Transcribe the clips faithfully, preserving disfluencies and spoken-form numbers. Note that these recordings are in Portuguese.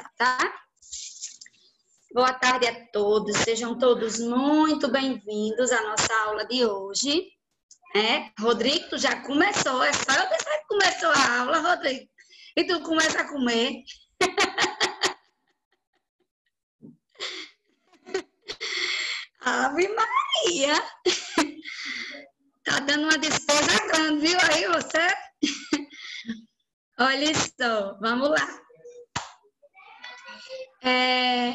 começar, tá? Boa tarde a todos, sejam todos muito bem-vindos à nossa aula de hoje. É, Rodrigo, tu já começou, é só eu pensar que começou a aula, Rodrigo, e tu começa a comer. Ave Maria! Tá dando uma despesa grande, viu aí você? Olha só, vamos lá. É,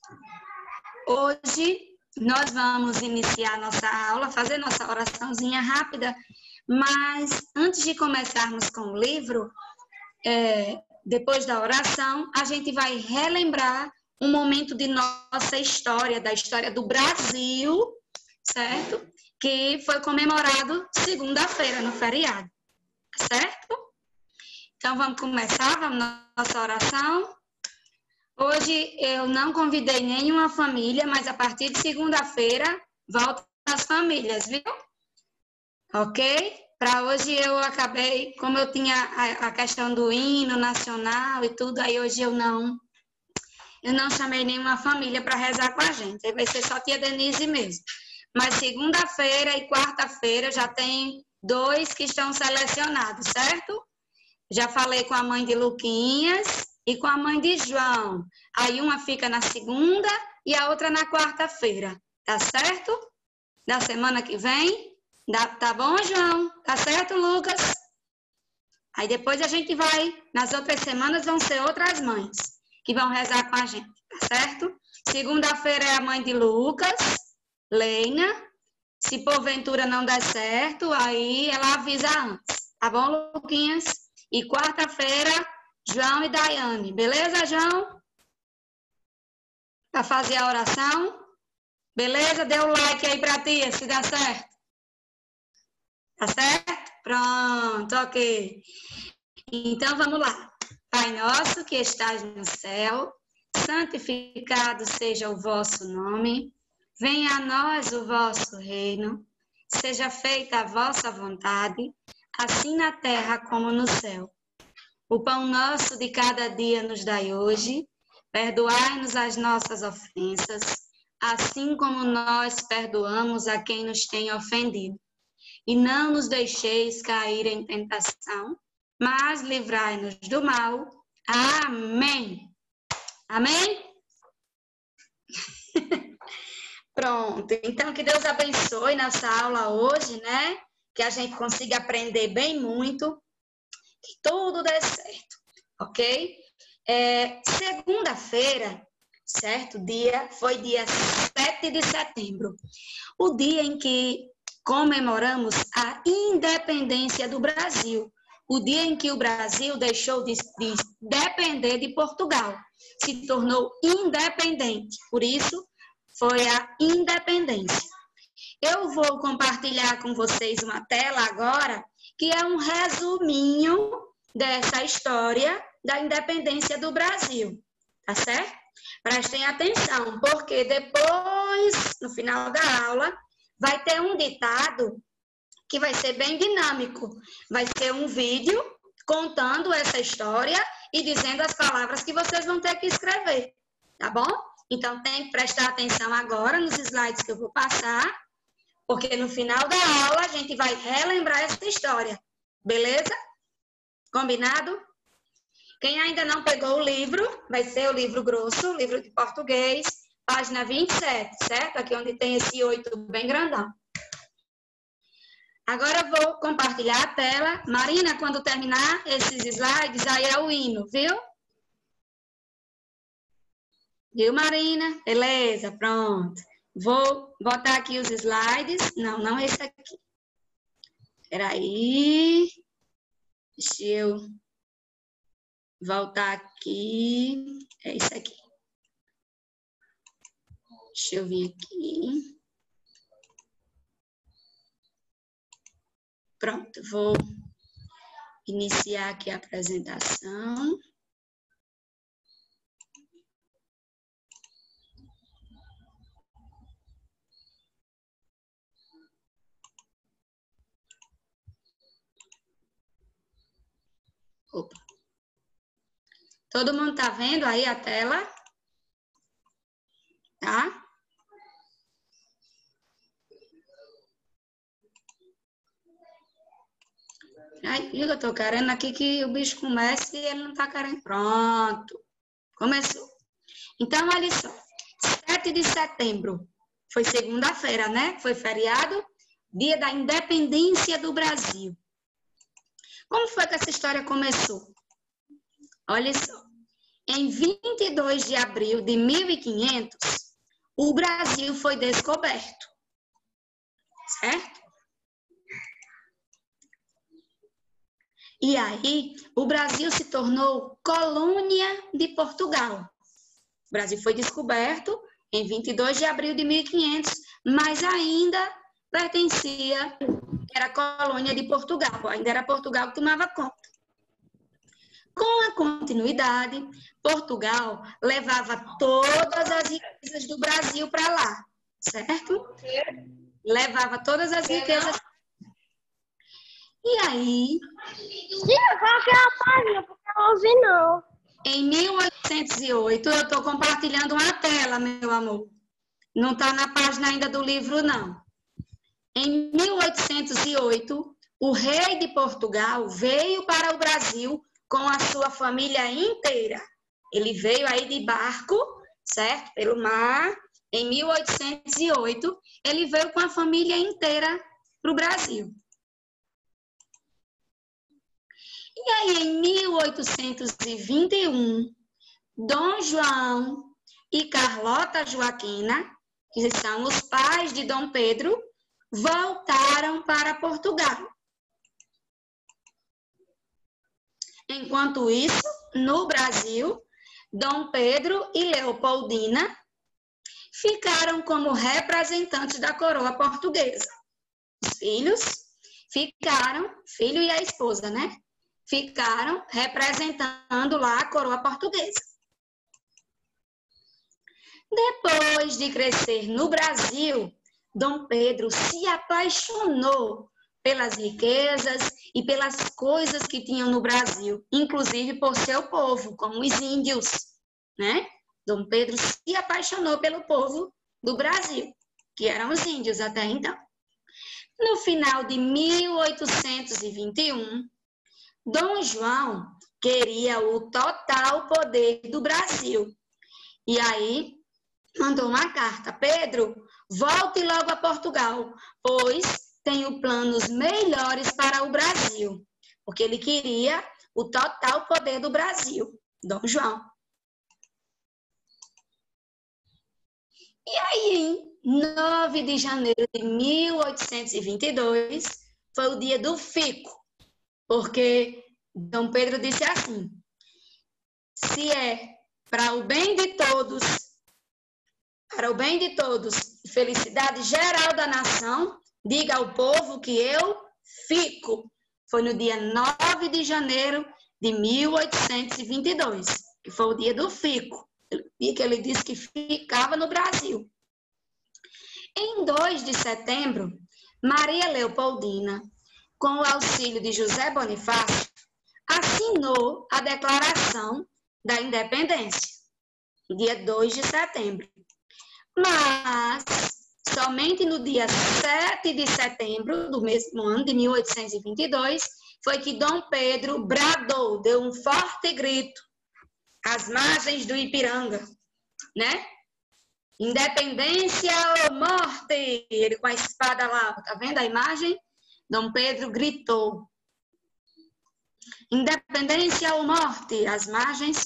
hoje nós vamos iniciar nossa aula, fazer nossa oraçãozinha rápida, mas antes de começarmos com o livro, é, depois da oração, a gente vai relembrar um momento de nossa história, da história do Brasil, certo? Que foi comemorado segunda-feira, no feriado, certo? Então, vamos começar, vamos na nossa oração. Hoje eu não convidei nenhuma família, mas a partir de segunda-feira voltam as famílias, viu? Ok? Para hoje eu acabei, como eu tinha a, a questão do hino nacional e tudo, aí hoje eu não, eu não chamei nenhuma família para rezar com a gente. Aí vai ser só tia Denise mesmo. Mas segunda-feira e quarta-feira já tem dois que estão selecionados, certo? Já falei com a mãe de Luquinhas e com a mãe de João. Aí uma fica na segunda e a outra na quarta-feira, tá certo? Da semana que vem. Tá bom, João? Tá certo, Lucas? Aí depois a gente vai, nas outras semanas vão ser outras mães que vão rezar com a gente, tá certo? Segunda-feira é a mãe de Lucas, Leina. Se porventura não der certo, aí ela avisa antes, tá bom, Luquinhas? E quarta-feira, João e Daiane, beleza, João? Para fazer a oração? Beleza? Dê o like aí pra tia, se dá certo. Tá certo? Pronto, ok. Então, vamos lá. Pai nosso que estás no céu, santificado seja o vosso nome. Venha a nós o vosso reino. Seja feita a vossa vontade, assim na terra como no céu. O pão nosso de cada dia nos dai hoje. Perdoai-nos as nossas ofensas, assim como nós perdoamos a quem nos tem ofendido. E não nos deixeis cair em tentação, mas livrai-nos do mal. Amém. Amém? Pronto. Então, que Deus abençoe nossa aula hoje, né? Que a gente consiga aprender bem muito. Que tudo dê certo, ok? É, segunda-feira, certo? Dia, foi dia sete de setembro. O dia em que comemoramos a independência do Brasil, o dia em que o Brasil deixou de, de depender de Portugal, se tornou independente, por isso foi a independência. Eu vou compartilhar com vocês uma tela agora, que é um resuminho dessa história da independência do Brasil, tá certo? Prestem atenção, porque depois, no final da aula, vai ter um ditado que vai ser bem dinâmico. Vai ser um vídeo contando essa história e dizendo as palavras que vocês vão ter que escrever, tá bom? Então, tem que prestar atenção agora nos slides que eu vou passar, porque no final da aula a gente vai relembrar essa história, beleza? Combinado? Quem ainda não pegou o livro, vai ser o livro grosso, o livro de português, página vinte e sete, certo? Aqui onde tem esse oito bem grandão. Agora eu vou compartilhar a tela. Marina, quando terminar esses slides, aí é o hino, viu? Viu, Marina? Beleza, pronto. Vou botar aqui os slides. Não, não esse aqui. Espera aí. Deixa eu voltar aqui. É isso aqui. Deixa eu vir aqui. Pronto, vou iniciar aqui a apresentação. Opa. Todo mundo está vendo aí a tela? Tá? Ai, eu estou querendo aqui que o bicho comece e ele não está querendo. Pronto. Começou. Então, olha só. sete de setembro. Foi segunda-feira, né? Foi feriado. Dia da independência do Brasil. Como foi que essa história começou? Olha só. Em vinte e dois de abril de mil e quinhentos, o Brasil foi descoberto. Certo? E aí, o Brasil se tornou colônia de Portugal. O Brasil foi descoberto em vinte e dois de abril de mil e quinhentos, mas ainda pertencia, era colônia de Portugal, ainda era Portugal que tomava conta. Com a continuidade, Portugal levava todas as riquezas do Brasil para lá, certo? Levava todas as riquezas. E aí... Tia, qual que é a página? Porque eu não ouvi, não. Em mil oitocentos e oito, eu estou compartilhando uma tela, meu amor. Não está na página ainda do livro, não. Em mil oitocentos e oito, o rei de Portugal veio para o Brasil com a sua família inteira. Ele veio aí de barco, certo? Pelo mar. Em mil oitocentos e oito, ele veio com a família inteira para o Brasil. E aí, em mil oitocentos e vinte e um, Dom João e Carlota Joaquina, que são os pais de Dom Pedro, voltaram para Portugal. Enquanto isso, no Brasil, Dom Pedro e Leopoldina ficaram como representantes da coroa portuguesa. Os filhos ficaram, filho e a esposa, né? Ficaram representando lá a coroa portuguesa. Depois de crescer no Brasil, Dom Pedro se apaixonou pelas riquezas e pelas coisas que tinham no Brasil, inclusive por seu povo, como os índios, né? Dom Pedro se apaixonou pelo povo do Brasil, que eram os índios até então. No final de mil oitocentos e vinte e um, Dom João queria o total poder do Brasil. E aí, mandou uma carta. Pedro, volte logo a Portugal, pois tenho planos melhores para o Brasil. Porque ele queria o total poder do Brasil, Dom João. E aí, em nove de janeiro de mil oitocentos e vinte e dois, foi o dia do fico. Porque Dom Pedro disse assim, se é para o bem de todos, para o bem de todos, felicidade geral da nação, diga ao povo que eu fico. Foi no dia nove de janeiro de mil oitocentos e vinte e dois, que foi o dia do fico, e que ele disse que ficava no Brasil. Em dois de setembro, Maria Leopoldina, com o auxílio de José Bonifácio, assinou a Declaração da Independência, dia dois de setembro. Mas, somente no dia sete de setembro do mesmo ano, de mil oitocentos e vinte e dois, foi que Dom Pedro bradou, deu um forte grito, às margens do Ipiranga, né? Independência ou morte! Ele com a espada lá, tá vendo a imagem? Dom Pedro gritou. Independência ou morte, às margens.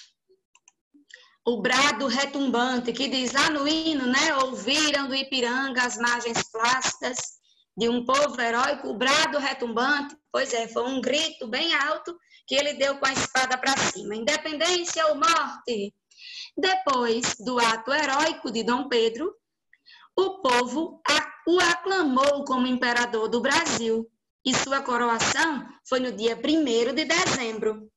O brado retumbante, que diz lá no hino, né? Ouviram do Ipiranga as margens plácidas de um povo heróico, o brado retumbante. Pois é, foi um grito bem alto que ele deu com a espada para cima. Independência ou morte. Depois do ato heróico de Dom Pedro, o povo o aclamou como imperador do Brasil e sua coroação foi no dia primeiro de dezembro.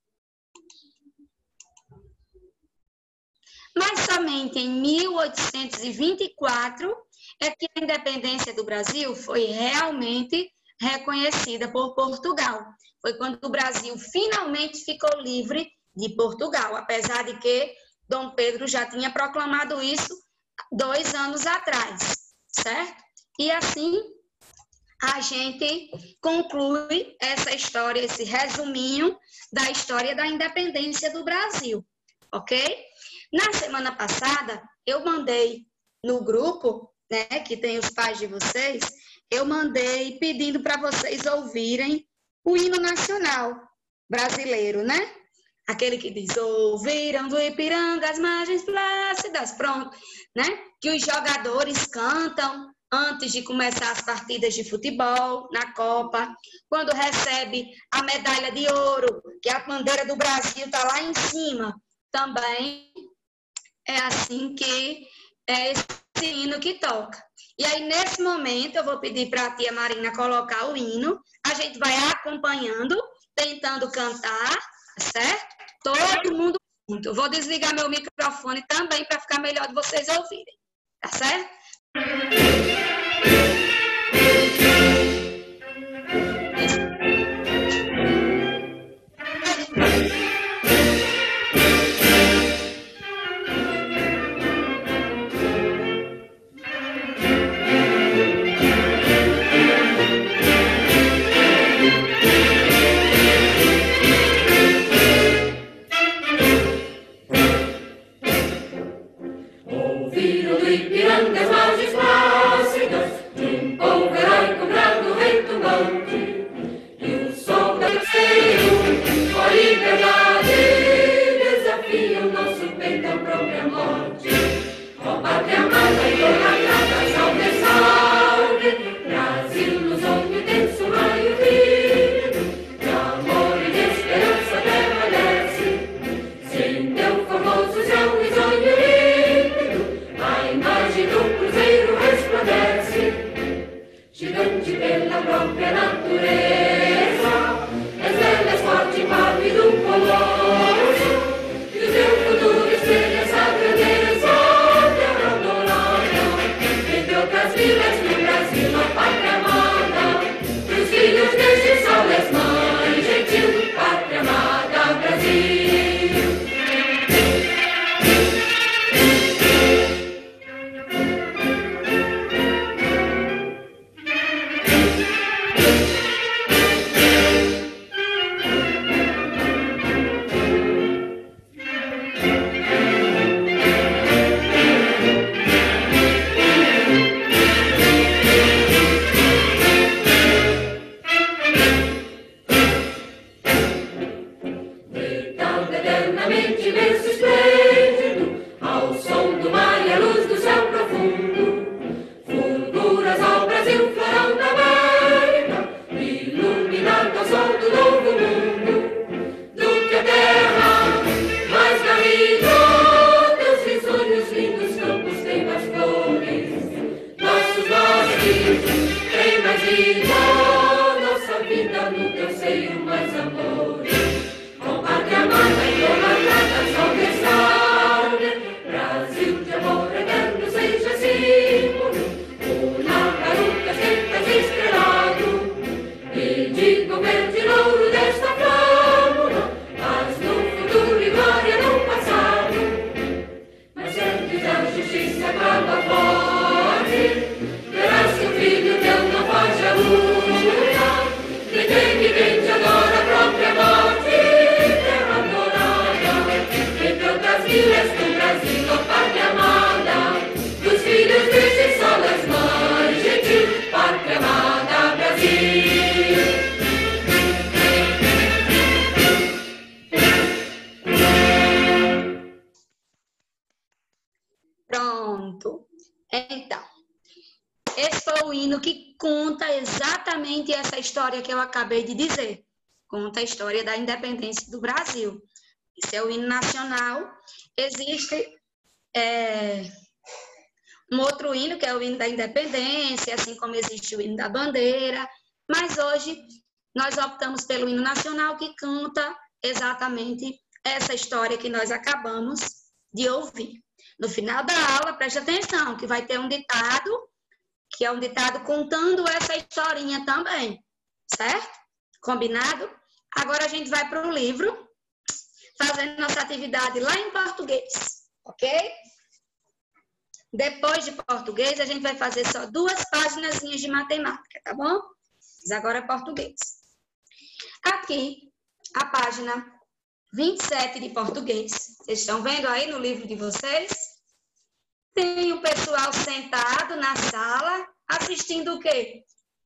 Mas somente em mil oitocentos e vinte e quatro é que a independência do Brasil foi realmente reconhecida por Portugal. Foi quando o Brasil finalmente ficou livre de Portugal, apesar de que Dom Pedro já tinha proclamado isso dois anos atrás, certo? E assim a gente conclui essa história, esse resuminho da história da independência do Brasil, ok? Na semana passada, eu mandei no grupo, né, que tem os pais de vocês, eu mandei pedindo para vocês ouvirem o hino nacional brasileiro, né? Aquele que diz, ouviram do Ipiranga as margens plácidas, pronto, né? Que os jogadores cantam antes de começar as partidas de futebol, na Copa, quando recebe a medalha de ouro, que a bandeira do Brasil está lá em cima, também é assim que é esse hino que toca. E aí, nesse momento, eu vou pedir para a tia Marina colocar o hino, a gente vai acompanhando, tentando cantar, certo? Todo mundo junto. Eu vou desligar meu microfone também para ficar melhor de vocês ouvirem, tá certo? Ouviram do Ipiranga as margens plácidas de um povo heróico, bravo, retumbante, e o som da terceiro, com a liberdade, desafia o nosso peito à própria morte. Ó pátria amada, idolatrada, salve, salve, Brasil nos olhos denso, raio vivo, de amor e de esperança permanece, sem teu formoso céu risonho límpido, a imagem do cruzeiro resplandece, gigante pela própria natureza, és velha, forte, pálido, colosso, e o teu futuro espelha essa grandeza, terra adorada, entre outras vilas do Brasil, a pátria amada, dos filhos deste sol és mãe gentil, pátria amada, Brasil. Deitado eternamente imenso esplêndido, ao som do mar e à luz do céu profundo, fulguras ao Brasil, florão da América, iluminado ao sol do novo mundo, do que a terra mais garrido, teus risonhos lindos campos têm mais flores, nossos bosques têm mais vida, nossa vida no teu seio mais amores. Com pátria amada, idolatrada, salve, salve, Brasil de amor eterno seja símbolo, una garupa sempre estrelado, e digo verde louro desta flâmula, mas no futuro e glória no passado, mas antes a justiça acaba forte, verás que o filho teu não foge à luta, que tem e quem te adora a própria morte, vilas do Brasil, ó pátria amada, dos filhos deste sol és mãe gentil, pátria amada, Brasil. Pronto. Então, esse foi o hino que conta exatamente essa história que eu acabei de dizer. Conta a história da independência do Brasil. Esse é o hino nacional. Existe é, um outro hino, que é o hino da independência, assim como existe o hino da bandeira, mas hoje nós optamos pelo hino nacional, que canta exatamente essa história que nós acabamos de ouvir. No final da aula, preste atenção, que vai ter um ditado, que é um ditado contando essa historinha também, certo? Combinado? Agora a gente vai para o livro. fazendo nossa atividade lá em português, ok? Depois de português, a gente vai fazer só duas páginas de matemática, tá bom? Mas agora é português. Aqui, a página vinte e sete de português. Vocês estão vendo aí no livro de vocês? Tem o pessoal sentado na sala, assistindo o quê?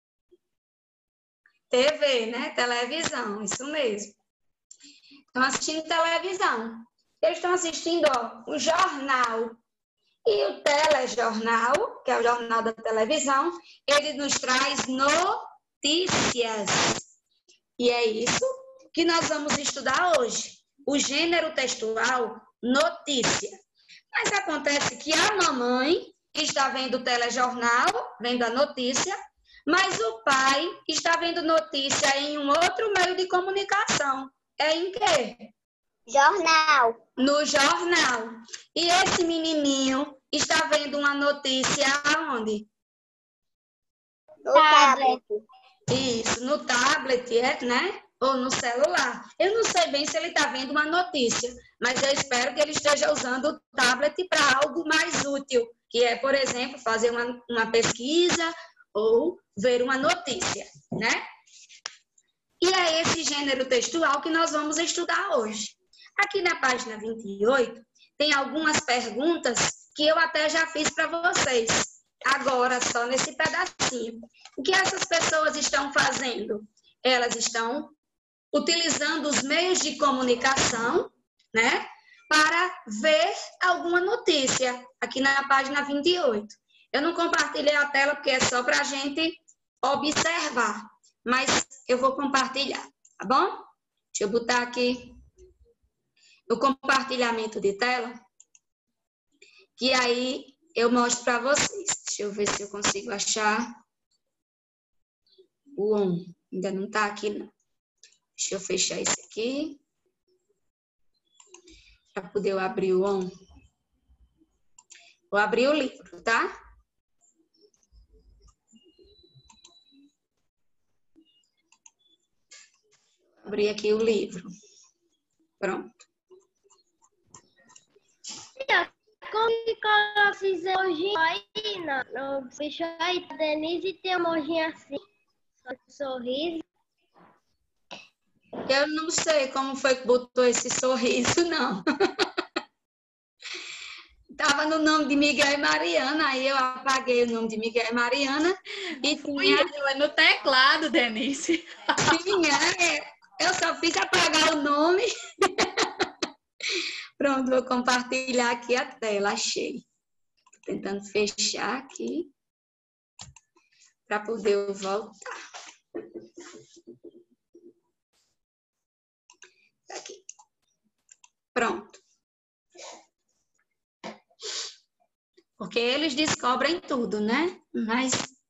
T V, né? Televisão, isso mesmo. Estão assistindo televisão. Eles estão assistindo, ó, o jornal. E o telejornal, que é o jornal da televisão, ele nos traz notícias. E é isso que nós vamos estudar hoje. O gênero textual, notícia. Mas acontece que a mamãe está vendo o telejornal, vendo a notícia, mas o pai está vendo notícia em um outro meio de comunicação. É em quê? Jornal. No jornal. E esse menininho está vendo uma notícia aonde? No tablet. Isso, no tablet, é, né? Ou no celular. Eu não sei bem se ele está vendo uma notícia, mas eu espero que ele esteja usando o tablet para algo mais útil, que é, por exemplo, fazer uma, uma pesquisa ou ver uma notícia, né? E é esse gênero textual que nós vamos estudar hoje. Aqui na página vinte e oito, tem algumas perguntas que eu até já fiz para vocês. Agora, só nesse pedacinho. O que essas pessoas estão fazendo? Elas estão utilizando os meios de comunicação, né, para ver alguma notícia, aqui na página vinte e oito. Eu não compartilhei a tela porque é só para a gente observar, mas eu vou compartilhar, tá bom? Deixa eu botar aqui o compartilhamento de tela, que aí eu mostro para vocês. Deixa eu ver se eu consigo achar o on. Ainda não está aqui, não. Deixa eu fechar isso aqui. Para poder eu abrir o on. Vou abrir o livro, tá? Vou abrir aqui o livro. Pronto. Como que ela fiz hoje aí, não? Fechou aí, a Denise tem uma mojinha assim, sorriso. Eu não sei como foi que botou esse sorriso, não. Estava no nome de Miguel e Mariana, aí eu apaguei o nome de Miguel e Mariana. E tinha... É no teclado, Denise. Tinha, eu só fiz apagar o nome. Pronto, vou compartilhar aqui a tela, achei. Tô tentando fechar aqui para poder eu voltar. Aqui. Pronto. Porque eles descobrem tudo, né? Mas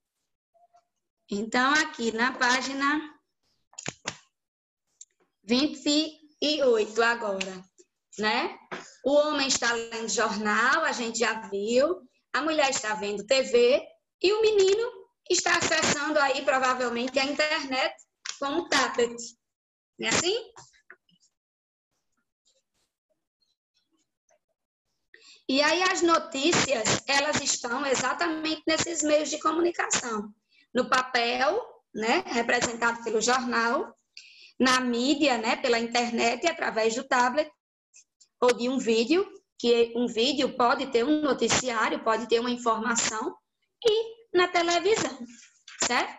então aqui na página vinte e oito agora, né? O homem está lendo jornal, a gente já viu. A mulher está vendo T V e o menino está acessando aí provavelmente a internet com um tablet. Não é assim? E aí as notícias, elas estão exatamente nesses meios de comunicação. No papel, né, representado pelo jornal, na mídia, né, pela internet, através do tablet, ou de um vídeo, que um vídeo pode ter um noticiário, pode ter uma informação, e na televisão, certo?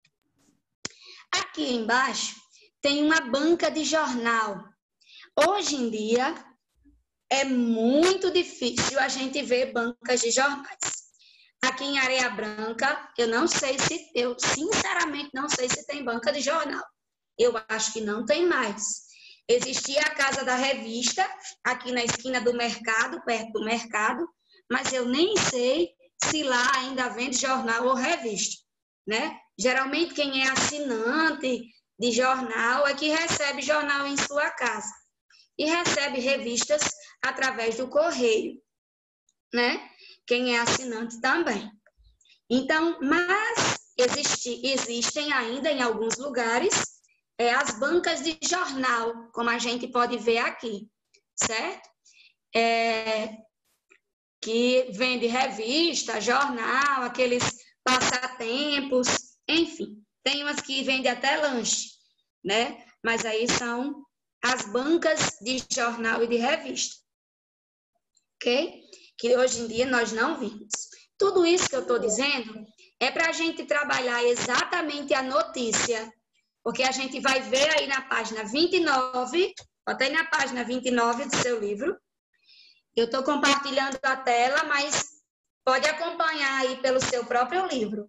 Aqui embaixo tem uma banca de jornal. Hoje em dia, é muito difícil a gente ver bancas de jornais. Aqui em Areia Branca, eu não sei se, eu sinceramente não sei se tem banca de jornal. Eu acho que não tem mais. Existia a Casa da Revista, aqui na esquina do mercado, perto do mercado, mas eu nem sei se lá ainda vende jornal ou revista, né? Geralmente quem é assinante de jornal é que recebe jornal em sua casa e recebe revistas através do correio, né? Quem é assinante também. Então, mas existe, existem ainda em alguns lugares é, as bancas de jornal, como a gente pode ver aqui. certo? É, que vende revista, jornal, aqueles passatempos, enfim. Tem umas que vendem até lanche, né? Mas aí são as bancas de jornal e de revista, ok? Que hoje em dia nós não vimos. Tudo isso que eu estou dizendo é para a gente trabalhar exatamente a notícia, porque a gente vai ver aí na página vinte e nove, bota aí na página vinte e nove do seu livro. Eu estou compartilhando a tela, mas pode acompanhar aí pelo seu próprio livro.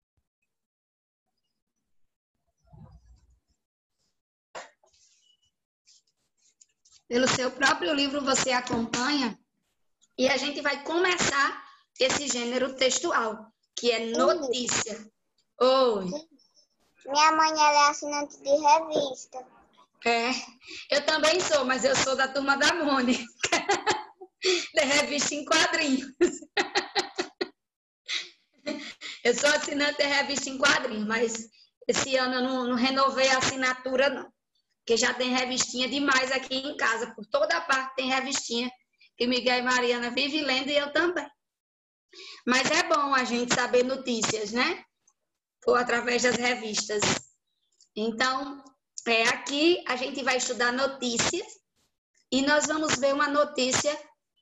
Pelo seu próprio livro você acompanha e a gente vai começar esse gênero textual, que é notícia. Oi. Minha mãe ela é assinante de revista. É, eu também sou, mas eu sou da turma da Mônica. Da revista em quadrinhos. Eu sou assinante da revista em quadrinhos, mas esse ano eu não, não renovei a assinatura, não. Porque já tem revistinha demais aqui em casa. Por toda parte tem revistinha que Miguel e Mariana vivem lendo e eu também. Mas é bom a gente saber notícias, né? Ou através das revistas. Então, é, aqui a gente vai estudar notícias e nós vamos ver uma notícia.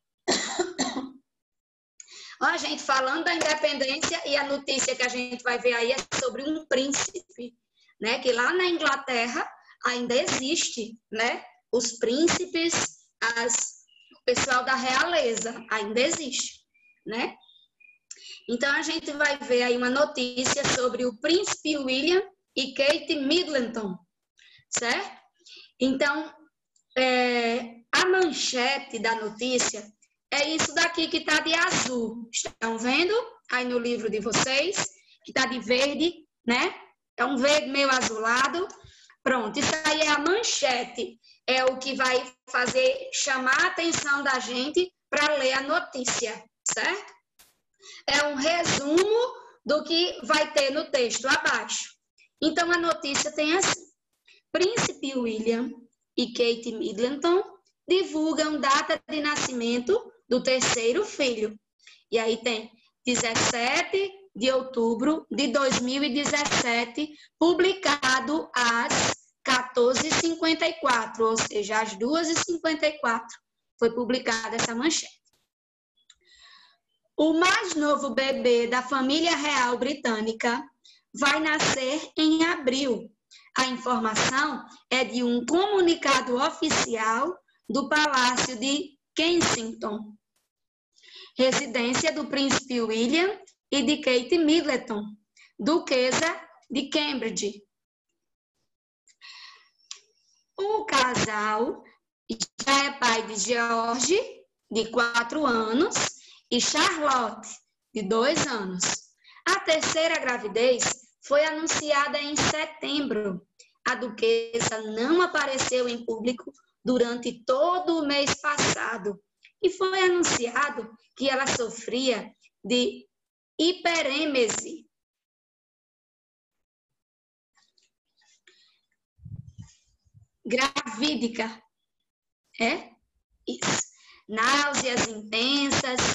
Ó, a gente falando da independência e a notícia que a gente vai ver aí é sobre um príncipe, né? Que lá na Inglaterra ainda existe, né? Os príncipes, as, o pessoal da realeza ainda existe, né? Então, a gente vai ver aí uma notícia sobre o príncipe William e Kate Middleton, certo? Então, é, a manchete da notícia é isso daqui que está de azul. Estão vendo aí no livro de vocês? Que está de verde, né? É um verde meio azulado. Pronto, isso aí é a manchete. É o que vai fazer chamar a atenção da gente para ler a notícia, certo? É um resumo do que vai ter no texto abaixo. Então, a notícia tem assim. Príncipe William e Kate Middleton divulgam data de nascimento do terceiro filho. E aí tem dezessete de outubro de dois mil e dezessete, publicado às quatorze e cinquenta e quatro, ou seja, às duas e cinquenta e quatro foi publicada essa manchete. O mais novo bebê da família real britânica vai nascer em abril. A informação é de um comunicado oficial do Palácio de Kensington, residência do príncipe William e de Kate Middleton, duquesa de Cambridge. O casal já é pai de George, de quatro anos, e Charlotte, de dois anos. A terceira gravidez foi anunciada em setembro. A duquesa não apareceu em público durante todo o mês passado e foi anunciado que ela sofria de hiperêmese. Gravídica. É? Isso. Náuseas intensas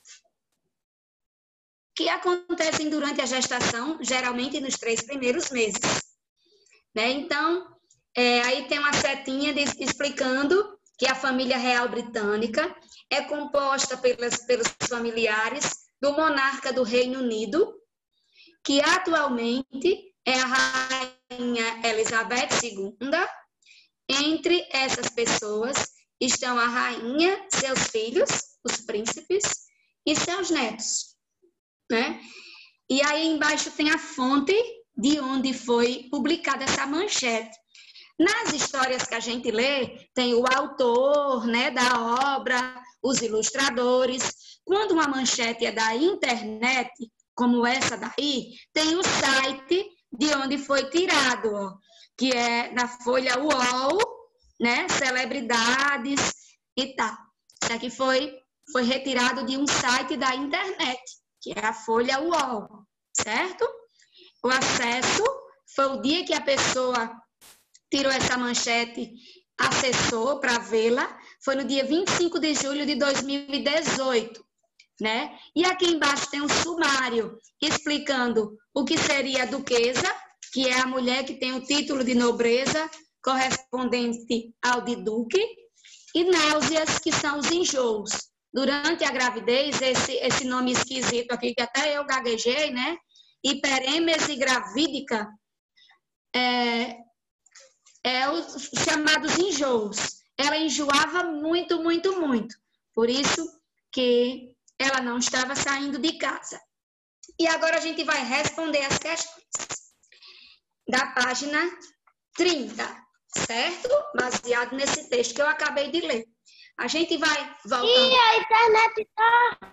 que acontecem durante a gestação, geralmente nos três primeiros meses. Né? Então, é, aí tem uma setinha de, explicando que a família real britânica é composta pelas, pelos familiares do monarca do Reino Unido, que atualmente é a rainha Elizabeth segunda. Entre essas pessoas estão a rainha, seus filhos, os príncipes, e seus netos. Né? E aí embaixo tem a fonte de onde foi publicada essa manchete. Nas histórias que a gente lê, tem o autor, né, da obra, os ilustradores. Quando uma manchete é da internet, como essa daí, tem o site de onde foi tirado, ó, que é na Folha U O L, né, celebridades e tal. Isso aqui foi, foi retirado de um site da internet, que é a Folha U O L, certo? O acesso foi o dia que a pessoa tirou essa manchete, acessou para vê-la, foi no dia vinte e cinco de julho de dois mil e dezoito, né? E aqui embaixo tem um sumário explicando o que seria a duquesa, que é a mulher que tem o título de nobreza correspondente ao de duque, e náuseas, que são os enjoos. Durante a gravidez, esse, esse nome esquisito aqui, que até eu gaguejei, né? Hiperêmese gravídica, é, é os chamados enjoos. Ela enjoava muito, muito, muito. Por isso que ela não estava saindo de casa. E agora a gente vai responder as questões da página trinta, certo? Baseado nesse texto que eu acabei de ler. A gente vai voltando. E a internet tá...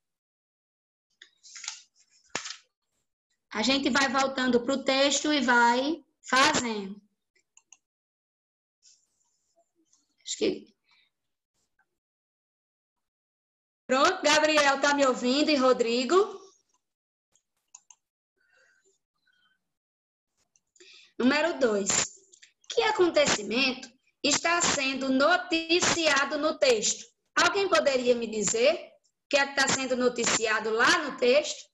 A gente vai voltando para o texto e vai fazendo. Acho que... Pronto, Gabriel está me ouvindo e Rodrigo? Número dois. Que acontecimento está sendo noticiado no texto? Alguém poderia me dizer o que é que está sendo noticiado lá no texto?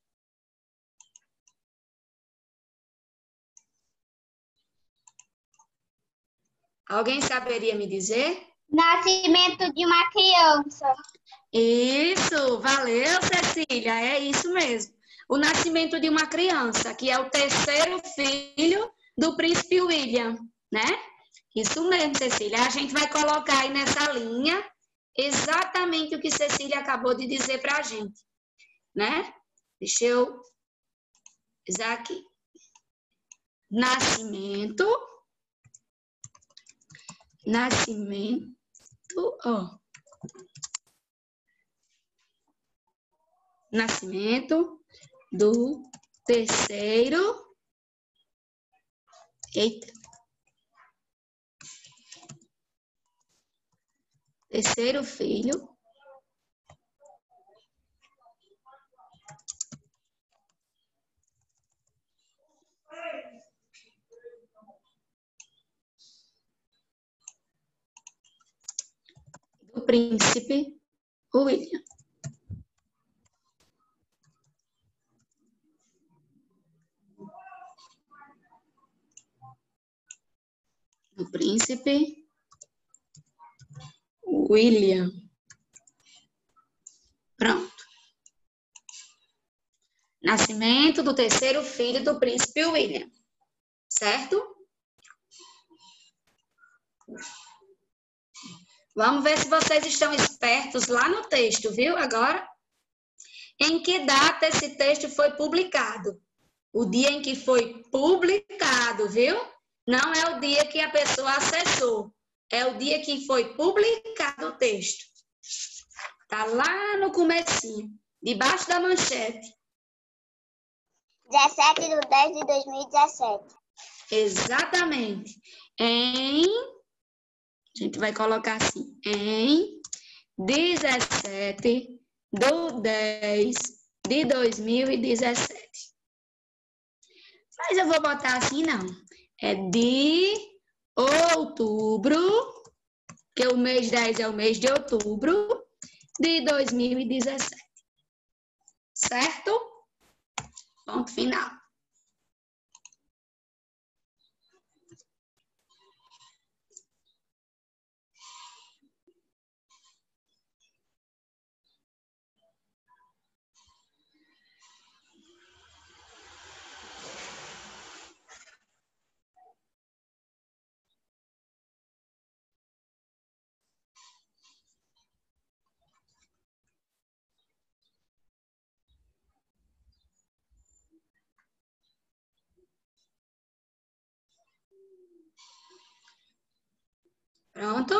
Alguém saberia me dizer? Nascimento de uma criança. Isso, valeu, Cecília, é isso mesmo. O nascimento de uma criança, que é o terceiro filho do príncipe William, né? Isso mesmo, Cecília. A gente vai colocar aí nessa linha exatamente o que Cecília acabou de dizer para a gente, né? Deixa eu usar aqui. Nascimento, nascimento, ó. Nascimento do terceiro, eita, terceiro filho do príncipe William. Do príncipe William. Pronto. Nascimento do terceiro filho do príncipe William. Certo? Vamos ver se vocês estão espertos lá no texto, viu? Agora, em que data esse texto foi publicado? O dia em que foi publicado, viu? Não é o dia que a pessoa acessou. É o dia que foi publicado o texto. Está lá no comecinho, debaixo da manchete. dezessete de dez de dois mil e dezessete. Exatamente. Em... A gente vai colocar assim. Em dezessete de dez de dois mil e dezessete. Mas eu vou botar assim, não. É de outubro, que o mês dez é o mês de outubro, de dois mil e dezessete. Certo? Ponto final. Pronto?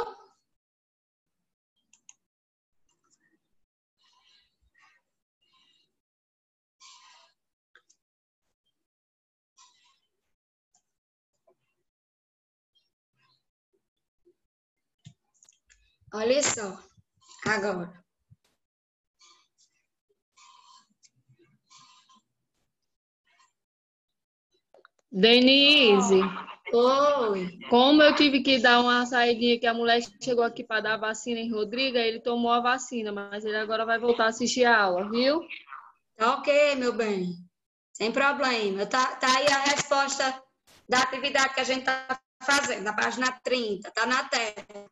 Olha só, agora. Denise, Oi. Como eu tive que dar uma saidinha que a mulher chegou aqui para dar vacina em Rodrigo, aí ele tomou a vacina, mas ele agora vai voltar a assistir a aula, viu? Tá ok, meu bem. Sem problema. Tá, tá aí a resposta da atividade que a gente está fazendo, na página trinta, tá na tela.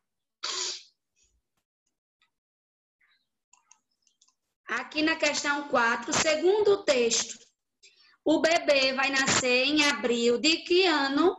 Aqui na questão quatro, segundo o texto, o bebê vai nascer em abril de que ano?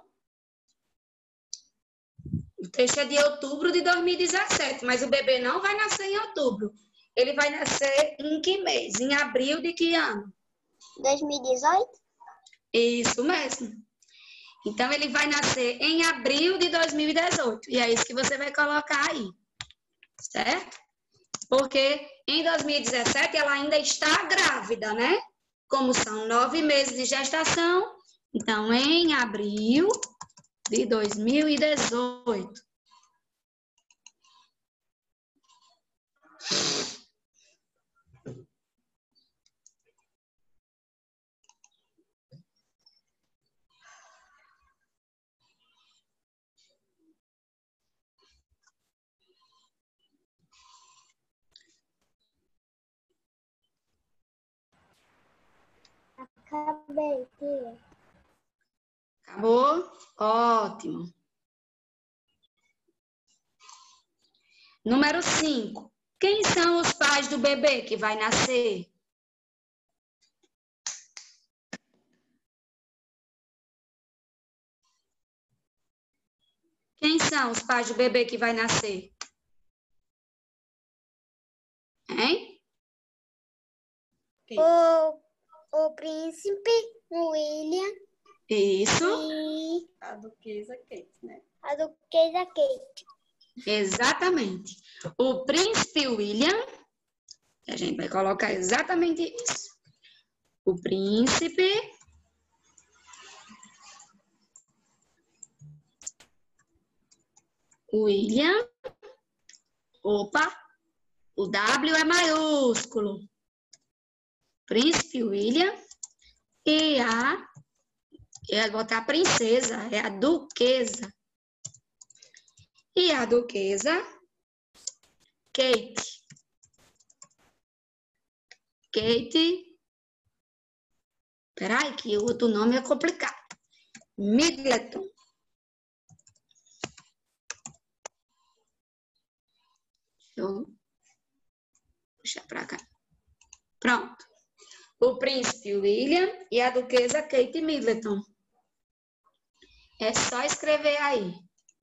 O texto é de outubro de dois mil e dezessete, mas o bebê não vai nascer em outubro. Ele vai nascer em que mês? Em abril de que ano? dois mil e dezoito? Isso mesmo. Então, ele vai nascer em abril de dois mil e dezoito. E é isso que você vai colocar aí. Certo? Porque em dois mil e dezessete ela ainda está grávida, né? Como são nove meses de gestação, então em abril de dois mil e dezoito. Acabei, tia. Acabou? Ótimo. Número cinco. Quem são os pais do bebê que vai nascer? Quem são os pais do bebê que vai nascer? Hein? O, o príncipe, o William Isso. e A duquesa Kate, né? a duquesa Kate. Exatamente. O príncipe William, a gente vai colocar exatamente isso. O príncipe William, opa, o W é maiúsculo. Príncipe William e a, eu ia botar a princesa, é a duquesa. E a duquesa Kate. Kate, peraí, que o outro nome é complicado. Middleton. Deixa eu puxar para cá. Pronto. O príncipe William e a duquesa Kate Middleton. É só escrever aí.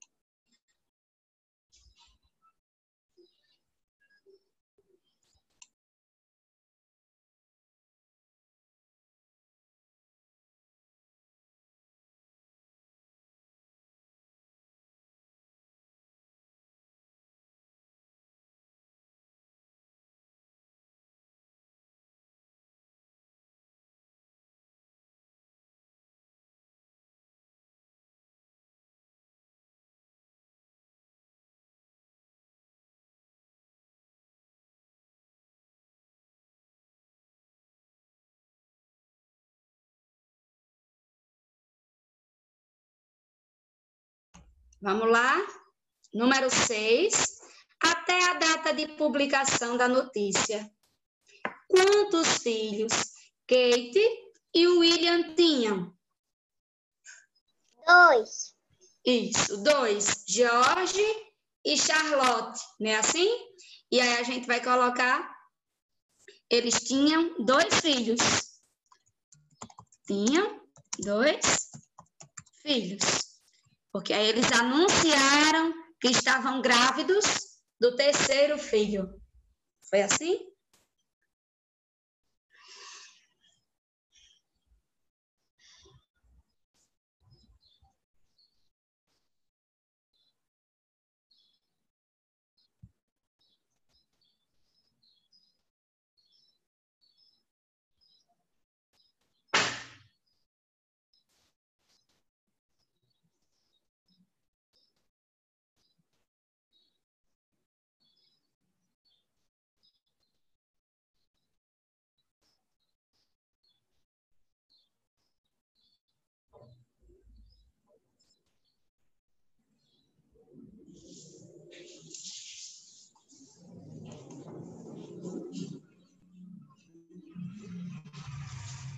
Vamos lá? Número seis. Até a data de publicação da notícia. Quantos filhos Kate e William tinham? Dois. Isso, dois. George e Charlotte, não é assim? E aí a gente vai colocar, eles tinham dois filhos. Tinham dois filhos. Porque aí eles anunciaram que estavam grávidos do terceiro filho. Foi assim?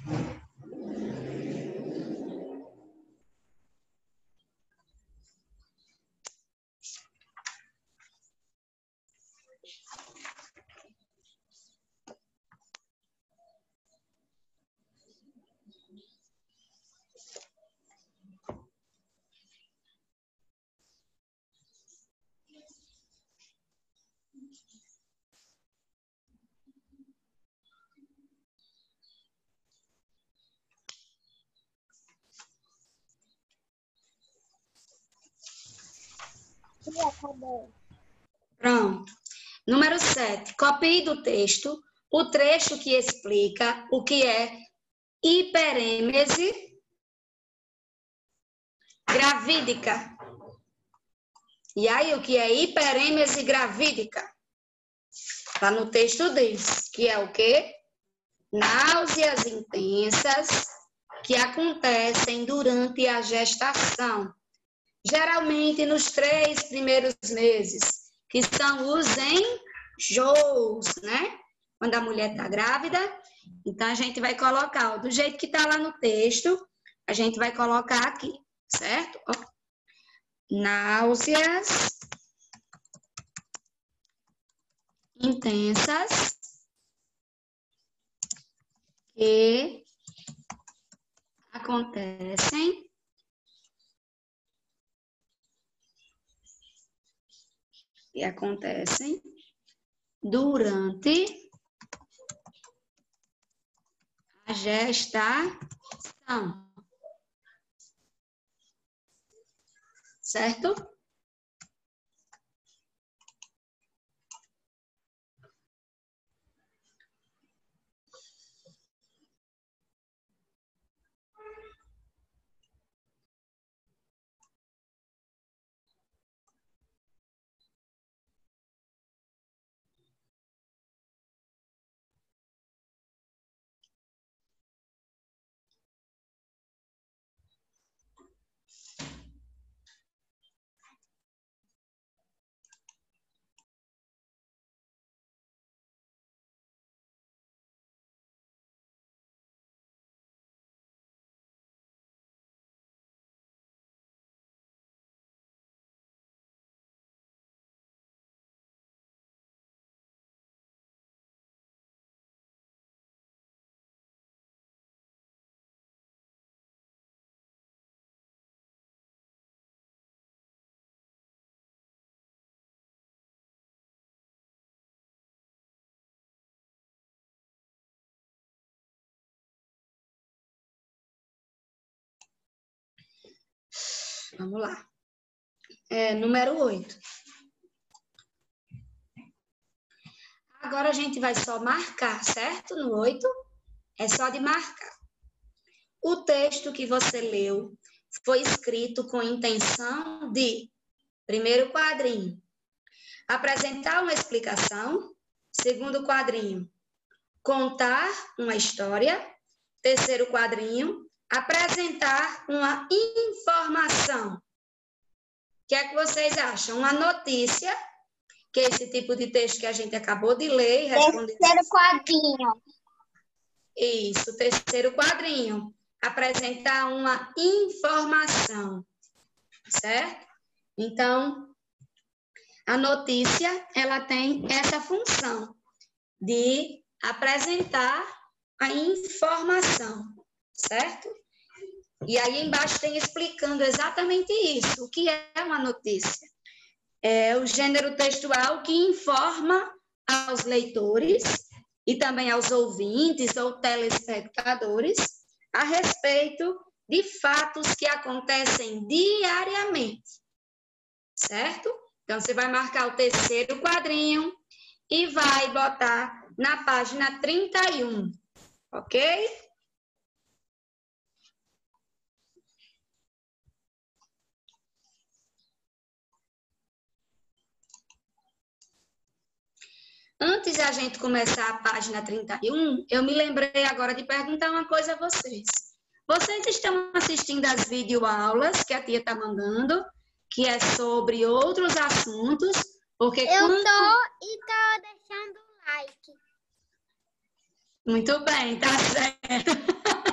Pronto. Número sete. Copie do texto o trecho que explica o que é hiperêmese gravídica. E aí, o que é hiperêmese gravídica? Lá no texto diz que é o quê? Náuseas intensas que acontecem durante a gestação. Geralmente nos três primeiros meses, que são os enjoos, né? Quando a mulher está grávida. Então, a gente vai colocar, ó, do jeito que está lá no texto, a gente vai colocar aqui, certo? Ó. Náuseas intensas que acontecem que acontecem durante a gestação, certo? Vamos lá. É, número oito. Agora a gente vai só marcar, certo? No oito, é só de marcar. O texto que você leu foi escrito com intenção de, primeiro quadrinho, apresentar uma explicação. Segundo quadrinho, contar uma história. Terceiro quadrinho, apresentar uma informação. O que é que vocês acham? Uma notícia, que é esse tipo de texto que a gente acabou de ler. Respondendo... Terceiro quadrinho. Isso, terceiro quadrinho. Apresentar uma informação, certo? Então, a notícia, ela tem essa função de apresentar a informação, certo? E aí embaixo tem explicando exatamente isso. O que é uma notícia? É o gênero textual que informa aos leitores e também aos ouvintes ou telespectadores a respeito de fatos que acontecem diariamente, certo? Então, você vai marcar o terceiro quadrinho e vai botar na página trinta e um, ok? Antes de a gente começar a página trinta e um, eu me lembrei agora de perguntar uma coisa a vocês. Vocês estão assistindo as videoaulas que a tia está mandando, que é sobre outros assuntos? Porque Eu quando... tô e tô deixando like. Muito bem, tá certo.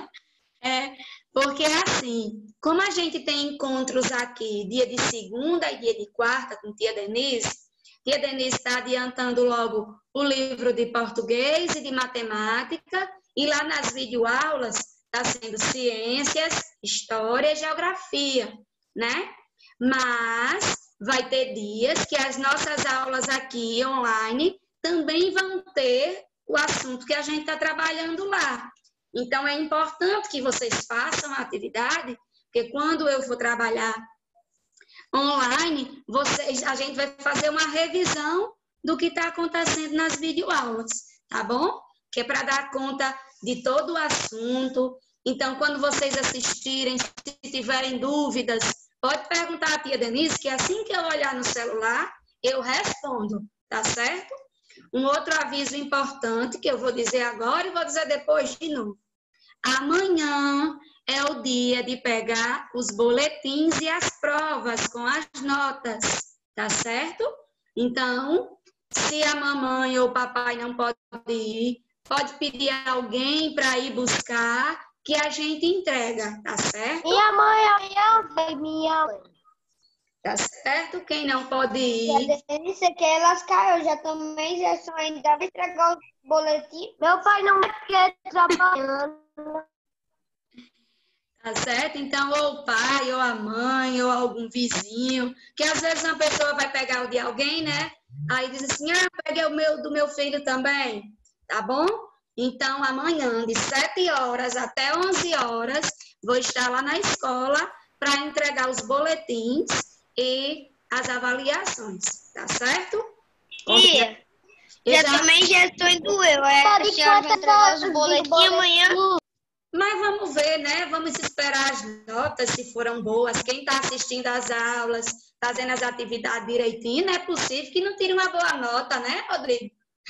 Porque é assim, como a gente tem encontros aqui, dia de segunda e dia de quarta com tia Denise, tia Denise está adiantando logo o livro de português e de matemática, e lá nas videoaulas está sendo ciências, história e geografia, né? Mas vai ter dias que as nossas aulas aqui online também vão ter o assunto que a gente está trabalhando lá. Então, é importante que vocês façam a atividade, porque quando eu for trabalhar online, vocês, a gente vai fazer uma revisão do que está acontecendo nas videoaulas, tá bom? Que é para dar conta de todo o assunto. Então, quando vocês assistirem, se tiverem dúvidas, pode perguntar à tia Denise, que assim que eu olhar no celular, eu respondo, tá certo? Um outro aviso importante, que eu vou dizer agora e vou dizer depois de novo. Amanhã é o dia de pegar os boletins e as provas com as notas, tá certo? Então, se a mamãe ou o papai não pode ir, pode pedir a alguém para ir buscar, que a gente entrega, tá certo? Minha mãe, amanhã vai minha mãe. Tá certo? Quem não pode ir... A Denise quer lascar, eu já também já só ainda vai entregar o boletim. Meu pai não quer trabalhando. Tá certo? Então, ou o pai, ou a mãe, ou algum vizinho, que às vezes uma pessoa vai pegar o de alguém, né? Aí diz assim, ah, peguei o meu do meu filho também, tá bom? Então, amanhã, de sete horas até onze horas, vou estar lá na escola para entregar os boletins e as avaliações, tá certo? Tia, já, já também já estou indo eu, é? A senhora vai entregar os boletins amanhã? Mas vamos ver, né? Vamos esperar as notas, se foram boas. Quem está assistindo às aulas, fazendo as atividades direitinho, não é possível que não tire uma boa nota, né, Rodrigo?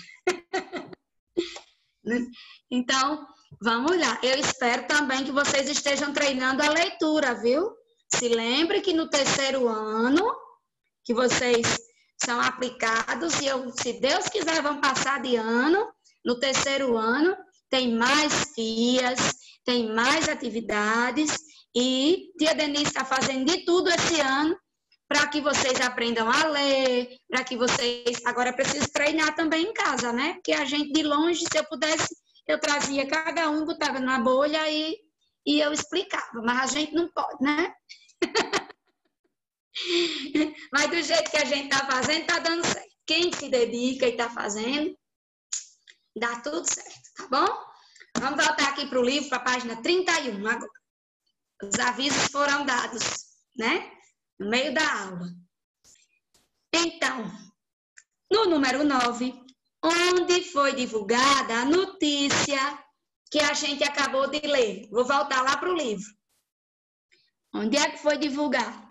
Então, vamos lá. Eu espero também que vocês estejam treinando a leitura, viu? Se lembre que no terceiro ano, que vocês são aplicados, e eu, se Deus quiser, vão passar de ano. No terceiro ano, tem mais tias, tem mais atividades, e tia Denise está fazendo de tudo esse ano para que vocês aprendam a ler, para que vocês... Agora, é preciso treinar também em casa, né? Porque a gente de longe, se eu pudesse, eu trazia cada um, botava na bolha e, e eu explicava, mas a gente não pode, né? Mas do jeito que a gente está fazendo, está dando certo. Quem se dedica e está fazendo, dá tudo certo, tá bom? Vamos voltar aqui para o livro, para a página trinta e um agora. Os avisos foram dados, né? No meio da aula. Então, no número nove, onde foi divulgada a notícia que a gente acabou de ler. Vou voltar lá para o livro. Onde é que foi divulgado?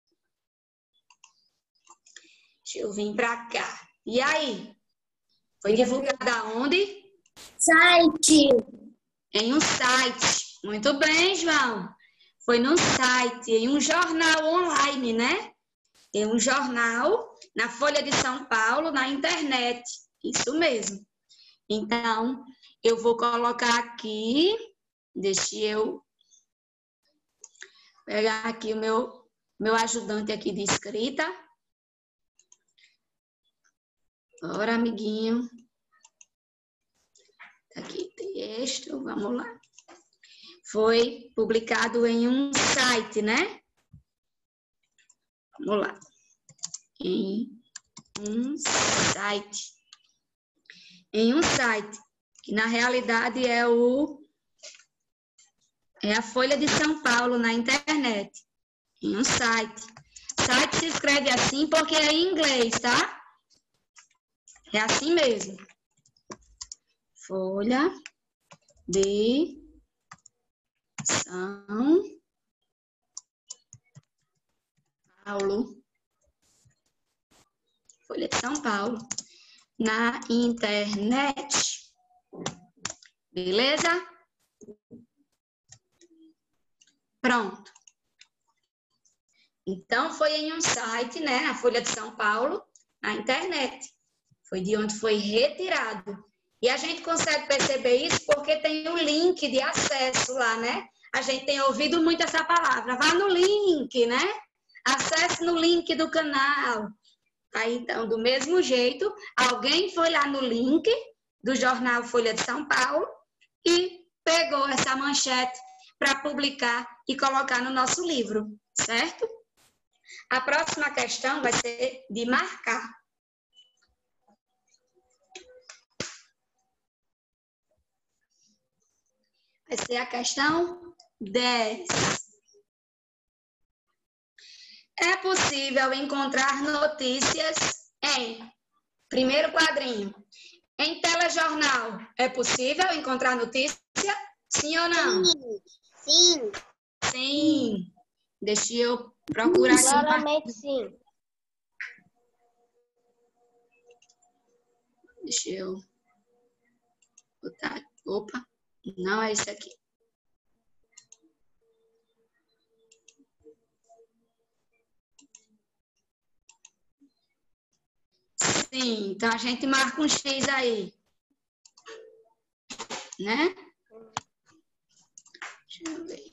Deixa eu vir para cá. E aí? Foi divulgada onde? Site. Em um site. Muito bem, João. Foi num site, em um jornal online, né? Em um jornal, na Folha de São Paulo, na internet. Isso mesmo. Então, eu vou colocar aqui, deixa eu pegar aqui o meu, meu ajudante aqui de escrita. Bora, amiguinho. Aqui, texto, vamos lá. Foi publicado em um site, né? Vamos lá. Em um site. Em um site, que na realidade é o é a Folha de São Paulo na internet. Em um site. Site se escreve assim porque é em inglês, tá? É assim mesmo. Folha de São Paulo. Folha de São Paulo. Na internet. Beleza? Pronto. Então, foi em um site, né? A Folha de São Paulo, na internet. Foi de onde foi retirado. E a gente consegue perceber isso porque tem um link de acesso lá, né? A gente tem ouvido muito essa palavra. Vá no link, né? Acesse no link do canal. Aí, então, do mesmo jeito, alguém foi lá no link do jornal Folha de São Paulo e pegou essa manchete para publicar e colocar no nosso livro, certo? A próxima questão vai ser de marcar. Vai ser a questão dez. É possível encontrar notícias em... Primeiro quadrinho. Em telejornal, é possível encontrar notícia? Sim ou não? Sim. Sim. Deixa eu procurar aqui. Claramente sim. Deixa eu botar. Opa, não é esse aqui. Sim, então a gente marca um X aí. Né? Deixa eu ver.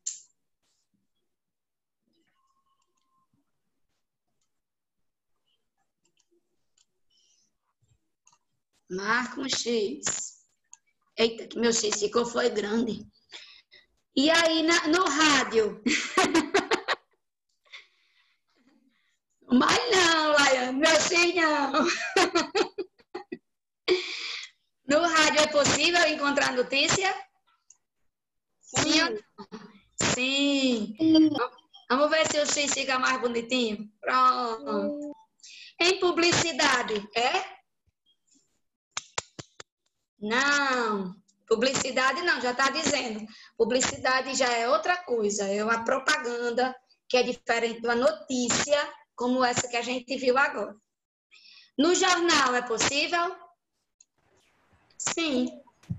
Marca um X. Eita, que meu X ficou foi grande. E aí, na, no rádio? Mas não, Laiane, meu X não. No rádio é possível encontrar notícia? Sim ou não? Sim. Vamos ver se o X fica mais bonitinho. Pronto. Em publicidade, é? Não. Publicidade não, já está dizendo. Publicidade já é outra coisa. É uma propaganda que é diferente da notícia, como essa que a gente viu agora. No jornal é possível? Sim.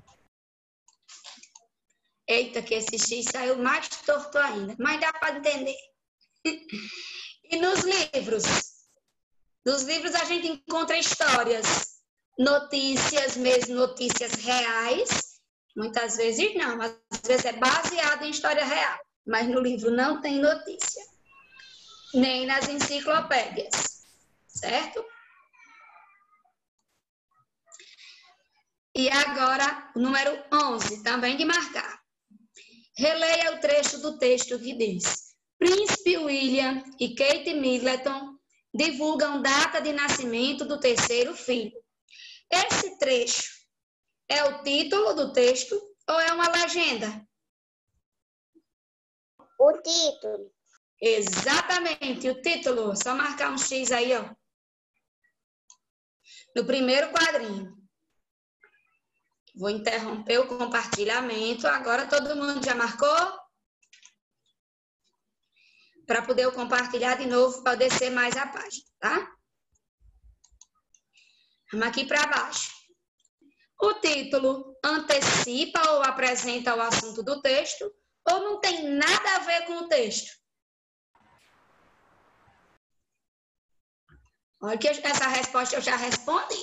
Eita, que esse X saiu mais torto ainda, mas dá para entender. E nos livros? Nos livros a gente encontra histórias, notícias mesmo, notícias reais. Muitas vezes não, às vezes é baseado em história real. Mas no livro não tem notícia. Nem nas enciclopédias, certo? E agora, o número onze, também de marcar. Releia o trecho do texto que diz: Príncipe William e Kate Middleton divulgam data de nascimento do terceiro filho. Esse trecho é o título do texto ou é uma legenda? O título. Exatamente, o título. Só marcar um X aí, ó. No primeiro quadrinho. Vou interromper o compartilhamento. Agora todo mundo já marcou? Para poder eu compartilhar de novo, para descer mais a página, tá? Vamos aqui para baixo. O título antecipa ou apresenta o assunto do texto ou não tem nada a ver com o texto? Olha que essa resposta eu já respondi.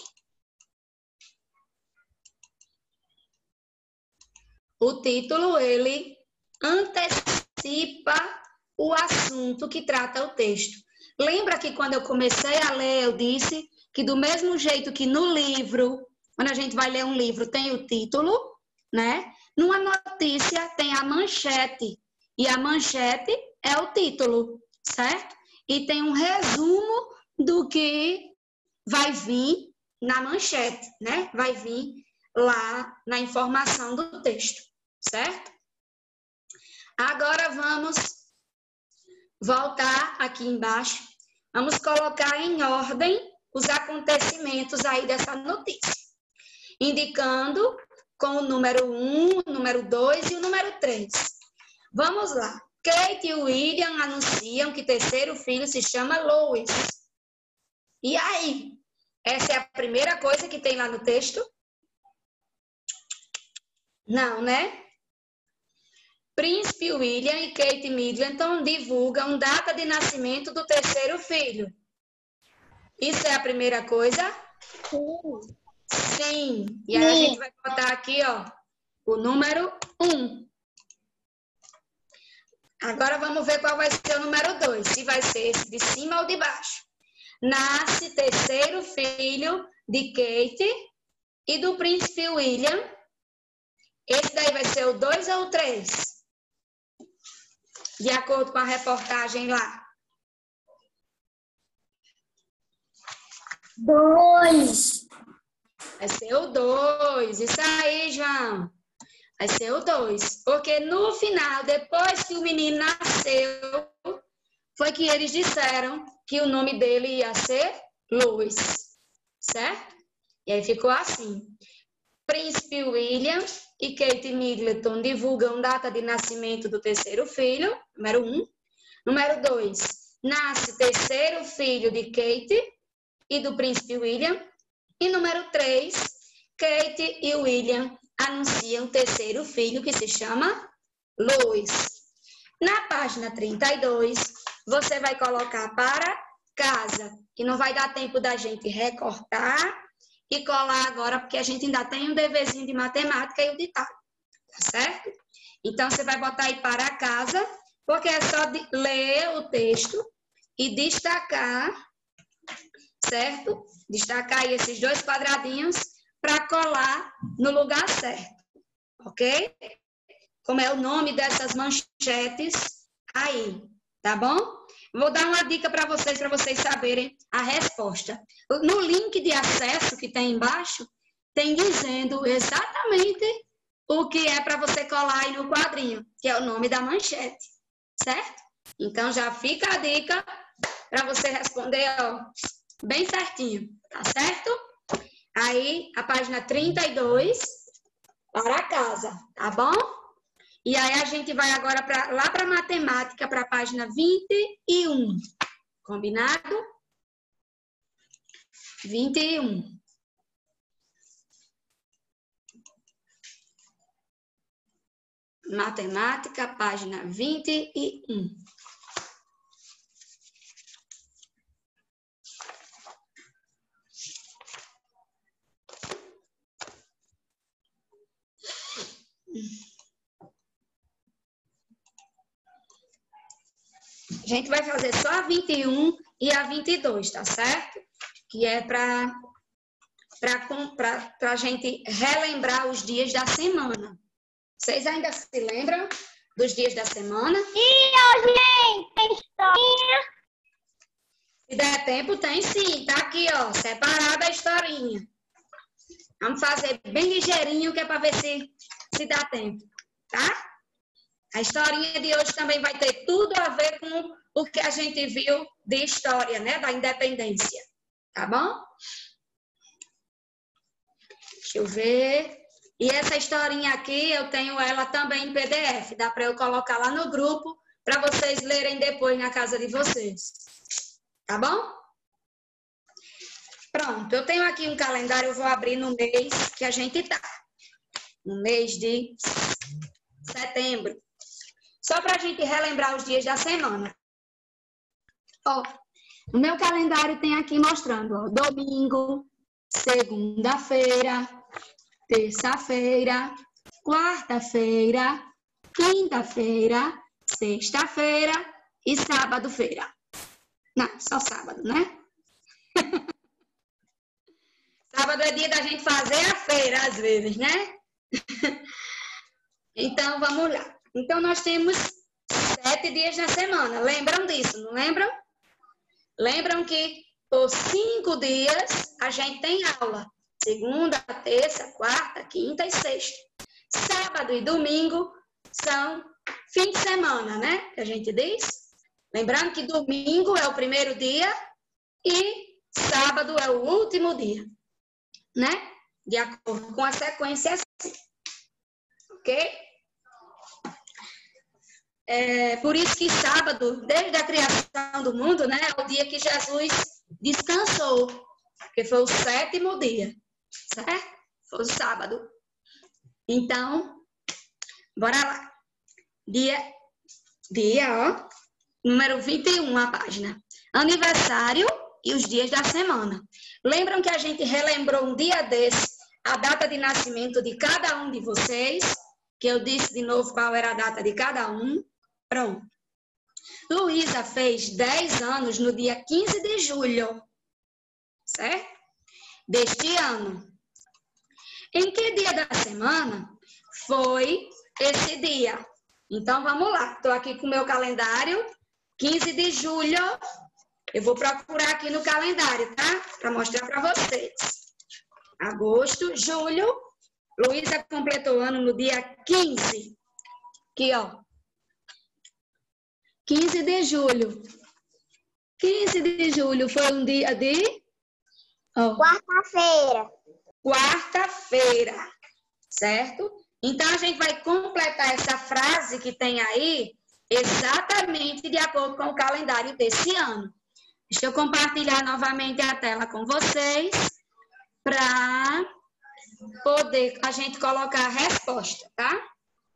O título, ele antecipa o assunto que trata o texto. Lembra que quando eu comecei a ler, eu disse que do mesmo jeito que no livro, quando a gente vai ler um livro, tem o título, né? Numa notícia tem a manchete. E a manchete é o título, certo? E tem um resumo do que vai vir na manchete, né? Vai vir lá na informação do texto, certo? Agora vamos voltar aqui embaixo. Vamos colocar em ordem os acontecimentos aí dessa notícia, indicando com o número um, o número dois e o número três. Vamos lá. Kate e William anunciam que terceiro filho se chama Lois. E aí? Essa é a primeira coisa que tem lá no texto? Não, né? Príncipe William e Kate Middleton divulgam data de nascimento do terceiro filho. Isso é a primeira coisa? Sim. Sim. E aí a gente vai botar aqui, ó, o número um. Agora vamos ver qual vai ser o número dois, se vai ser esse de cima ou de baixo. Nasce terceiro filho de Kate e do príncipe William. Esse daí vai ser o dois ou o três? De acordo com a reportagem lá. Dois. Vai ser o dois. Isso aí, João. Vai ser o dois. Porque no final, depois que o menino nasceu, foi que eles disseram que o nome dele ia ser Louis. Certo? E aí ficou assim. Príncipe William e Kate Middleton divulgam data de nascimento do terceiro filho, número um. Número dois, nasce terceiro filho de Kate e do príncipe William. E número três, Kate e William anunciam o terceiro filho, que se chama Louis. Na página trinta e dois, você vai colocar para casa, que não vai dar tempo da gente recortar e colar agora, porque a gente ainda tem um deverzinho de matemática e o ditado, tá certo? Então, você vai botar aí para casa, porque é só de ler o texto e destacar, certo? Destacar aí esses dois quadradinhos para colar no lugar certo, ok? Como é o nome dessas manchetes aí, tá bom? Vou dar uma dica para vocês, para vocês saberem a resposta. No link de acesso que tem embaixo, tem dizendo exatamente o que é para você colar aí no quadrinho, que é o nome da manchete, certo? Então, já fica a dica para você responder, ó, bem certinho, tá certo? Aí, a página trinta e dois, para casa, tá bom? E aí, a gente vai agora pra, lá para matemática, para a página vinte e um. Combinado? vinte e um. Matemática, página vinte e um. A gente vai fazer só a vinte e um e a vinte e dois, tá certo? Que é para para a gente relembrar os dias da semana. Vocês ainda se lembram dos dias da semana? E hoje tem historinha? Se der tempo, tem sim. Tá aqui, ó, separada a historinha. Vamos fazer bem ligeirinho, que é para ver se, se dá tempo, tá? A historinha de hoje também vai ter tudo a ver com o que a gente viu de história, né? Da independência. Tá bom? Deixa eu ver. E essa historinha aqui, eu tenho ela também em P D F. Dá para eu colocar lá no grupo para vocês lerem depois na casa de vocês. Tá bom? Pronto. Eu tenho aqui um calendário, eu vou abrir no mês que a gente tá. No mês de setembro. Só para a gente relembrar os dias da semana. Ó, o meu calendário tem aqui mostrando, ó, domingo, segunda-feira, terça-feira, quarta-feira, quinta-feira, sexta-feira e sábado-feira. Não, só sábado, né? Sábado é dia da gente fazer a feira, às vezes, né? Então, vamos lá. Então, nós temos sete dias na semana. Lembram disso, não lembram? Lembram que por cinco dias a gente tem aula. Segunda, terça, quarta, quinta e sexta. Sábado e domingo são fim de semana, né? Que a gente diz. Lembrando que domingo é o primeiro dia e sábado é o último dia, né? De acordo com a sequência assim. Ok? É, por isso que sábado, desde a criação do mundo, né, é o dia que Jesus descansou, que foi o sétimo dia, certo? Foi o sábado. Então, bora lá. Dia, dia, ó, número vinte e um, a página. Aniversário e os dias da semana. Lembram que a gente relembrou um dia desse a data de nascimento de cada um de vocês? Que eu disse de novo qual era a data de cada um. Pronto. Luísa fez dez anos no dia quinze de julho, certo? Deste ano. Em que dia da semana foi esse dia? Então, vamos lá. Estou aqui com o meu calendário, quinze de julho. Eu vou procurar aqui no calendário, tá? Para mostrar para vocês. Agosto, julho. Luísa completou o ano no dia quinze. Aqui, ó. quinze de julho. quinze de julho foi um dia de... Oh. Quarta-feira. Quarta-feira, certo? Então, a gente vai completar essa frase que tem aí exatamente de acordo com o calendário desse ano. Deixa eu compartilhar novamente a tela com vocês para poder a gente colocar a resposta, tá?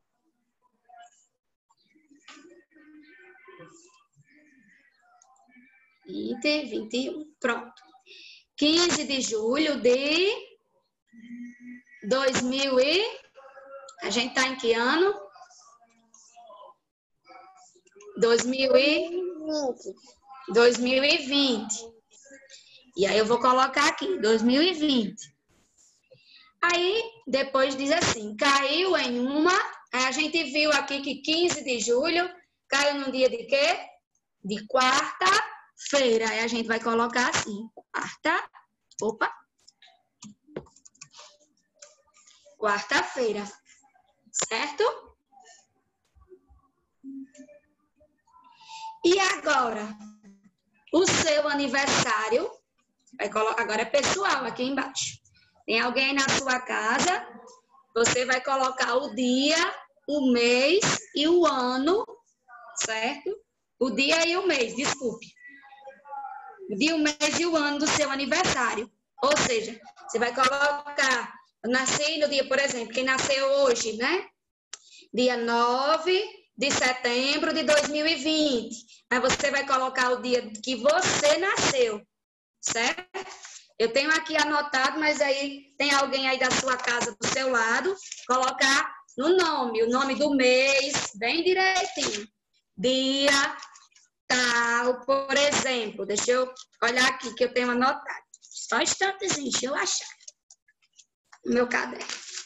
vinte, vinte e um, pronto. quinze de julho de dois mil e... A gente tá em que ano? dois mil e vinte. dois mil e vinte. E aí eu vou colocar aqui, dois mil e vinte. Aí, depois diz assim, caiu em uma... A gente viu aqui que quinze de julho caiu num dia de quê? De quarta-feira. Aí a gente vai colocar assim, quarta... Opa! Quarta-feira. Certo? E agora, o seu aniversário, vai colocar, agora é pessoal aqui embaixo. Tem alguém na sua casa, você vai colocar o dia, o mês e o ano, certo? O dia e o mês, desculpe. O dia, o mês e o ano do seu aniversário. Ou seja, você vai colocar... Eu nasci no dia, por exemplo, quem nasceu hoje, né? Dia nove de setembro de dois mil e vinte. Aí você vai colocar o dia que você nasceu, certo? Eu tenho aqui anotado, mas aí tem alguém aí da sua casa do seu lado, colocar no nome, o nome do mês, bem direitinho. Dia tal, por exemplo. Deixa eu olhar aqui que eu tenho anotado. Só um instantezinho, deixa eu achar. No meu caderno.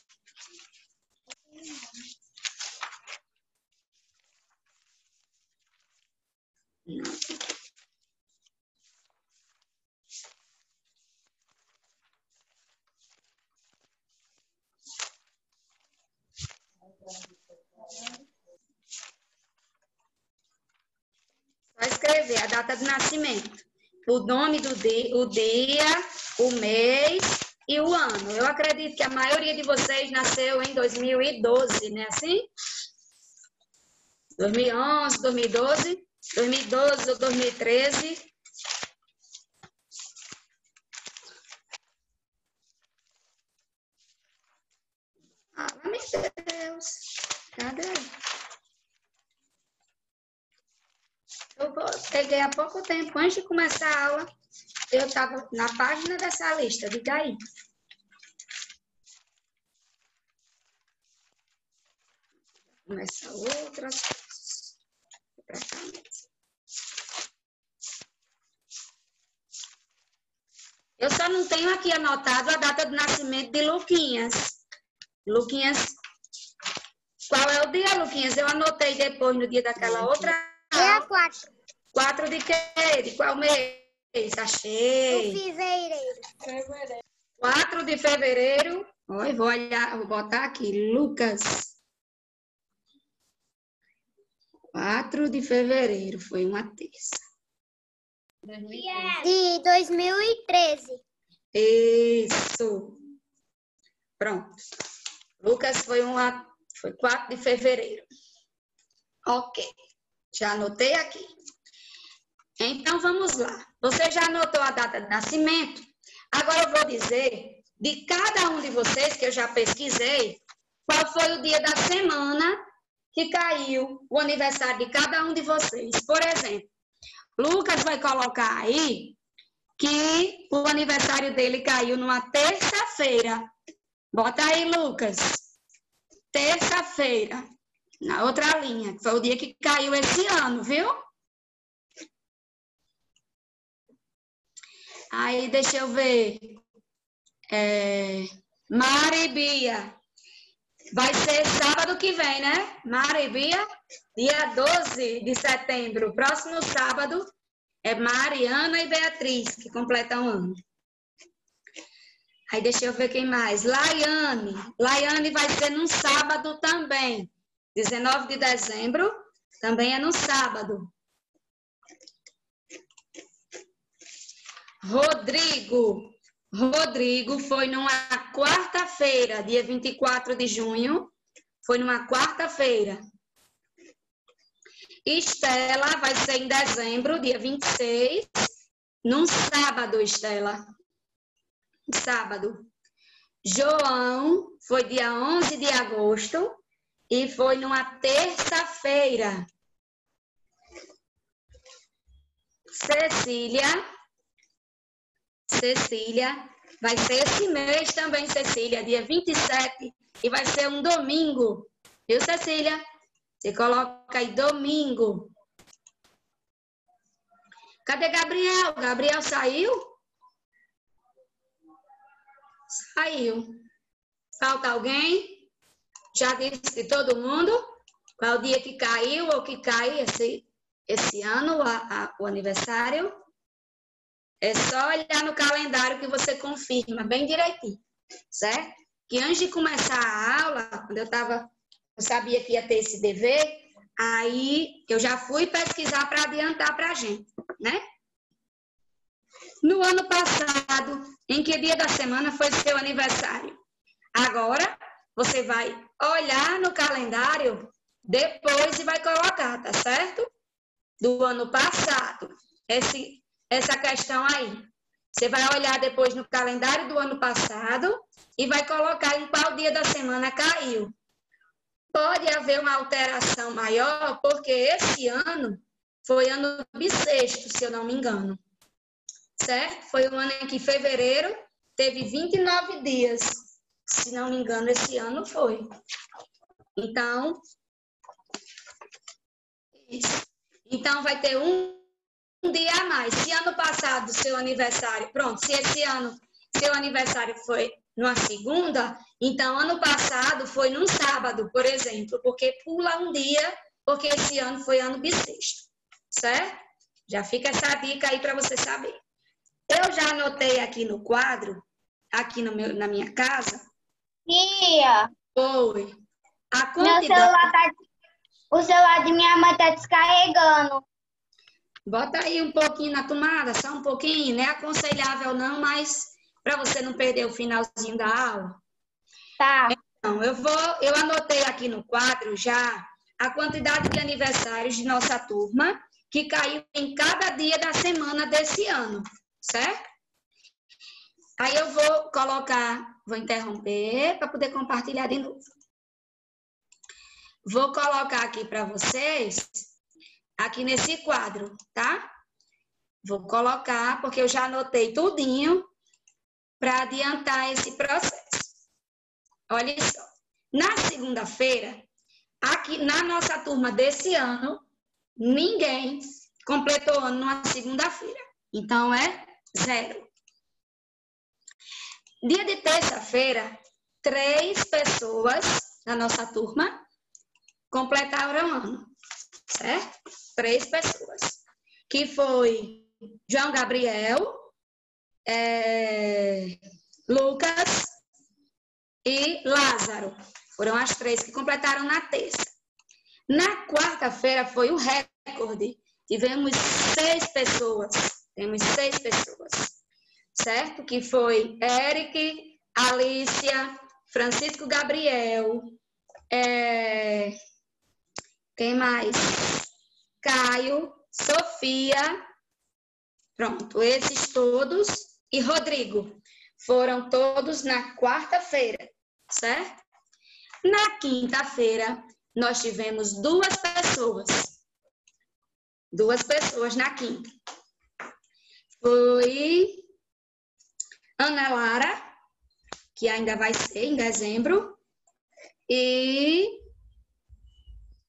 Só escrever a data de nascimento. O nome do dia, o dia, o mês e o ano. Eu acredito que a maioria de vocês nasceu em dois mil e doze, né? Assim? dois mil e onze, dois mil e doze, dois mil e doze ou dois mil e treze. Ah, meu Deus. Cadê? Eu peguei há pouco tempo, antes de começar a aula, eu estava na página dessa lista, diga aí. Começa outras coisas. Eu só não tenho aqui anotado a data de nascimento de Luquinhas. Luquinhas, qual é o dia, Luquinhas? Eu anotei depois no dia daquela outra. Dia quatro. quatro de quê? De qual mês? Achei. De fevereiro. quatro de fevereiro. Olha, vou olhar, vou botar aqui, Lucas. quatro de fevereiro, foi uma terça. De dois mil e treze. Isso. Pronto. Lucas foi uma, foi quatro de fevereiro. Ok. Já anotei aqui. Então, vamos lá. Você já anotou a data de nascimento? Agora eu vou dizer de cada um de vocês, que eu já pesquisei, qual foi o dia da semana que caiu o aniversário de cada um de vocês. Por exemplo, Lucas vai colocar aí que o aniversário dele caiu numa terça-feira. Bota aí, Lucas. Terça-feira. Na outra linha, que foi o dia que caiu esse ano, viu? Aí, deixa eu ver. É... Mari e Bia. Vai ser sábado que vem, né? Mari e Bia, dia doze de setembro. Próximo sábado é Mariana e Beatriz, que completam um ano. Aí, deixa eu ver quem mais. Laiane. Laiane vai ser num sábado também. dezenove de dezembro, também é no sábado. Rodrigo. Rodrigo foi numa quarta-feira, dia vinte e quatro de junho. Foi numa quarta-feira. Estela vai ser em dezembro, dia vinte e seis. Num sábado, Estela. Sábado. João foi dia onze de agosto e foi numa terça-feira. Cecília. Cecília. Vai ser esse mês também, Cecília, dia vinte e sete. E vai ser um domingo. Viu, Cecília? Você coloca aí domingo. Cadê Gabriel? Gabriel saiu? Saiu. Falta alguém? Já disse de todo mundo? Qual o dia que caiu ou que cai esse, esse ano, a, a, o aniversário? É só olhar no calendário que você confirma bem direitinho, certo? Que antes de começar a aula, quando eu tava, eu sabia que ia ter esse dever, aí eu já fui pesquisar para adiantar para a gente, né? No ano passado, em que dia da semana foi seu aniversário? Agora, você vai olhar no calendário depois e vai colocar, tá certo? Do ano passado. Esse, essa questão aí. Você vai olhar depois no calendário do ano passado e vai colocar em qual dia da semana caiu. Pode haver uma alteração maior, porque esse ano foi ano bissexto, se eu não me engano. Certo? Foi um ano em que fevereiro teve vinte e nove dias. Se não me engano, esse ano foi. Então, isso. Então vai ter um, um dia a mais. Se ano passado seu aniversário, pronto, se esse ano seu aniversário foi numa segunda, então ano passado foi num sábado, por exemplo, porque pula um dia, porque esse ano foi ano bissexto. Certo? Já fica essa dica aí para você saber. Eu já anotei aqui no quadro, aqui no meu, na minha casa. Tia, Oi. A meu quantidade... celular tá, o celular de minha mãe tá descarregando. Bota aí um pouquinho na tomada, só um pouquinho. Não é aconselhável não, mas para você não perder o finalzinho da aula. Tá. Então, eu vou, eu anotei aqui no quadro já a quantidade de aniversários de nossa turma que caiu em cada dia da semana desse ano. Certo? Aí eu vou colocar, vou interromper para poder compartilhar de novo. Vou colocar aqui para vocês, aqui nesse quadro, tá? Vou colocar, porque eu já anotei tudinho para adiantar esse processo. Olha só. Na segunda-feira, aqui na nossa turma desse ano, ninguém completou ano numa segunda-feira. Então, é zero. Dia de terça-feira, três pessoas da nossa turma completaram ano, certo? Três pessoas. Que foi João Gabriel, é, Lucas e Lázaro. Foram as três que completaram na terça. Na quarta-feira foi o recorde. Tivemos seis pessoas. Temos seis pessoas, certo? Que foi Eric, Alicia, Francisco Gabriel, é... quem mais? Caio, Sofia, pronto, esses todos, e Rodrigo. Foram todos na quarta-feira, certo? Na quinta-feira, nós tivemos duas pessoas. Duas pessoas na quinta. Foi Ana Lara, que ainda vai ser em dezembro, e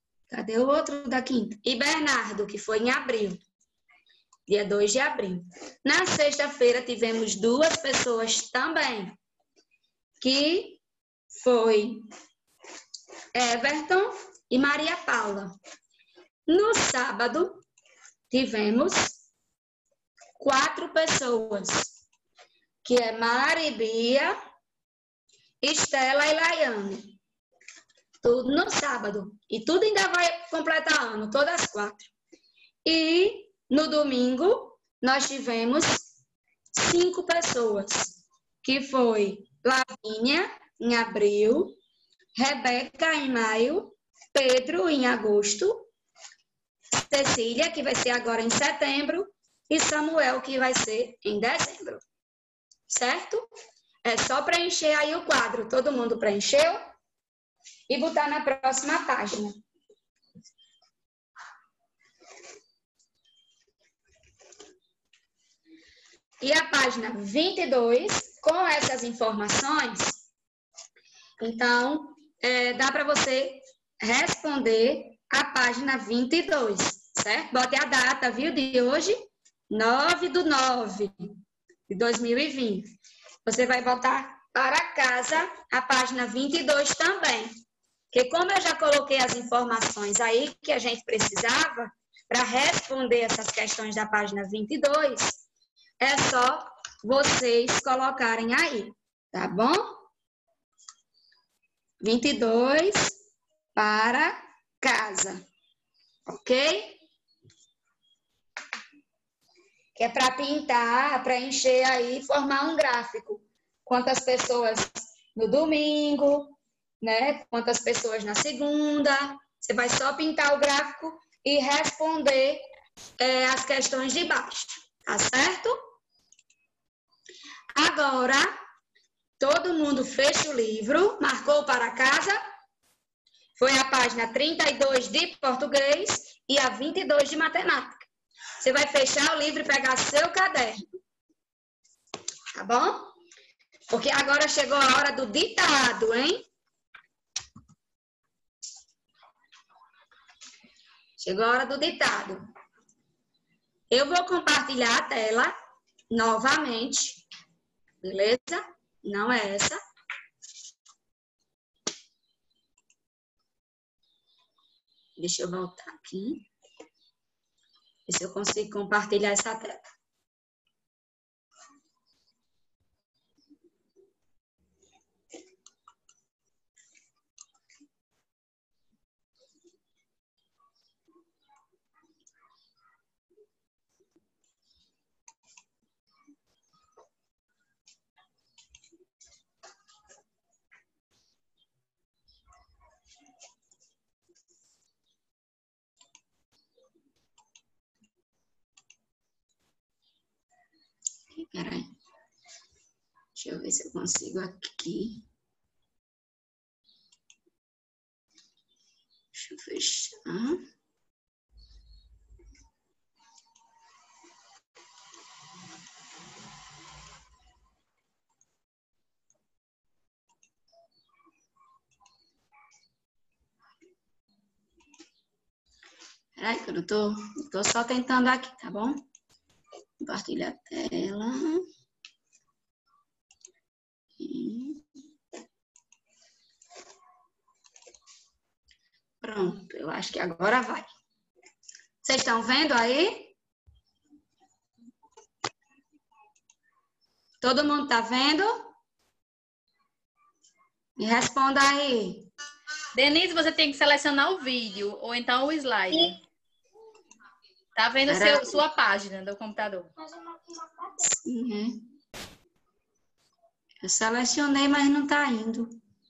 Cadê o outro da quinta? E Bernardo, que foi em abril. Dia dois de abril. Na sexta-feira tivemos duas pessoas também, que foi Everton e Maria Paula. No sábado, tivemos quatro pessoas, que é Mari, Bia, Estela e Laiane. Tudo no sábado. E tudo ainda vai completar ano, todas as quatro. E no domingo, nós tivemos cinco pessoas, que foi Lavínia, em abril, Rebeca, em maio, Pedro, em agosto, Cecília, que vai ser agora em setembro, e Samuel, que vai ser em dezembro. Certo? É só preencher aí o quadro. Todo mundo preencheu? E botar na próxima página. E a página vinte e dois, com essas informações, então, é, dá para você responder a página vinte e dois, certo? Bote a data, viu, de hoje, nove de nove de dois mil e vinte. Você vai botar para casa a página vinte e dois também. Porque como eu já coloquei as informações aí que a gente precisava para responder essas questões da página vinte e dois, é só vocês colocarem aí, tá bom? vinte e dois para casa, ok? Que é para pintar, preencher aí, formar um gráfico. Quantas pessoas no domingo, né? Quantas pessoas na segunda. Você vai só pintar o gráfico e responder é, as questões de baixo, tá certo? Agora, todo mundo fecha o livro, marcou para casa. Foi a página trinta e dois de português e a vinte e dois de matemática. Você vai fechar o livro e pegar seu caderno. Tá bom? Porque agora chegou a hora do ditado, hein? Chegou a hora do ditado. Eu vou compartilhar a tela novamente. Beleza? Não é essa. Deixa eu voltar aqui. Ver se eu consigo compartilhar essa tela. Peraí. Deixa eu ver se eu consigo aqui. Deixa eu fechar. Peraí, que eu não tô, tô só tentando aqui, tá bom? Compartilhar a tela. E... Pronto, eu acho que agora vai. Vocês estão vendo aí? Todo mundo tá vendo? Me responda aí. Denise, você tem que selecionar o vídeo ou então o slide. Sim. Tá vendo seu, sua página do computador? Sim, é. Eu selecionei, mas não tá indo.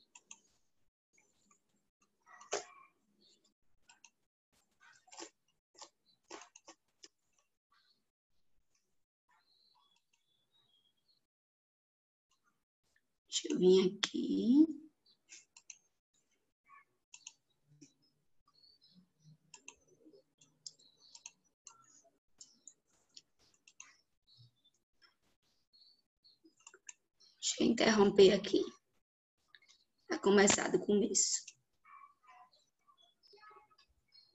Deixa eu vir aqui. Deixa eu interromper aqui. Para começar do começo.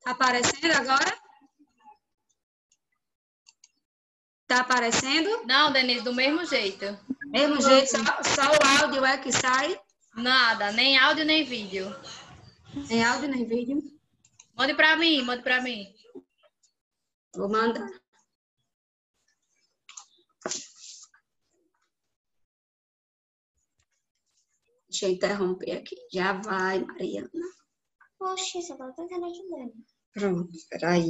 Tá aparecendo agora? Tá aparecendo? Não, Denise, do mesmo jeito. Mesmo jeito, só, só o áudio é que sai? Nada, nem áudio, nem vídeo. Nem áudio, nem vídeo. Mande pra mim, mande pra mim. Vou mandar. Deixa eu interromper aqui. Já vai, Mariana. Poxa, você tá tentando ajudar. Pronto, peraí.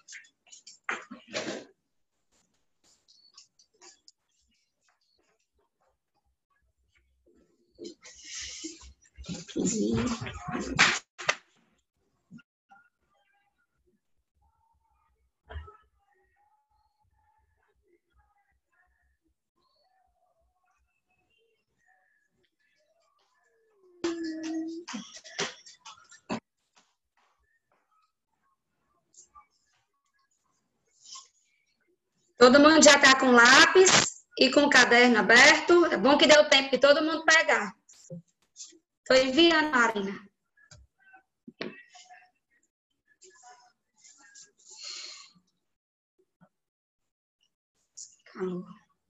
Aqui. Todo mundo já está com lápis e com o caderno aberto. É bom que deu tempo de todo mundo pegar. Estou enviando, Marina. Calma.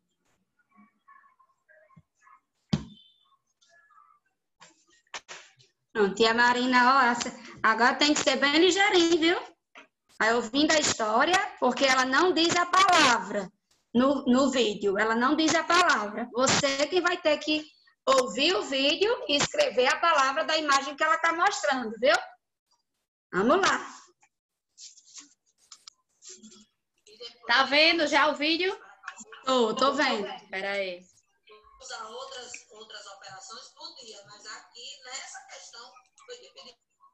Pronto, e a Marina, ó, agora tem que ser bem ligeirinho, viu? Aí ouvindo a história, porque ela não diz a palavra no, no vídeo, ela não diz a palavra. Você que vai ter que ouvir o vídeo e escrever a palavra da imagem que ela está mostrando, viu? Vamos lá. Tá vendo já o vídeo? Tô, tô vendo. Espera aí. Usar outras, outras operações podia, mas aqui nessa questão foi dividido.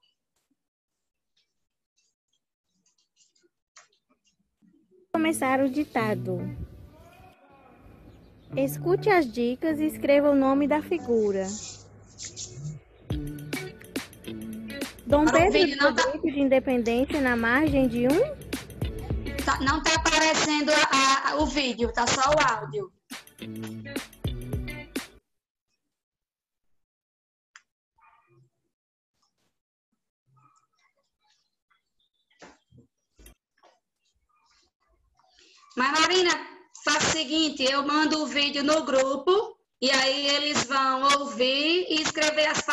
Começar o ditado. Escute as dicas e escreva o nome da figura. Dom Pedro não tá, de Independência na margem de um? tá, não está aparecendo a, a, o vídeo, tá só o áudio. Mas, Marina, faz o seguinte, eu mando o vídeo no grupo e aí eles vão ouvir e escrever as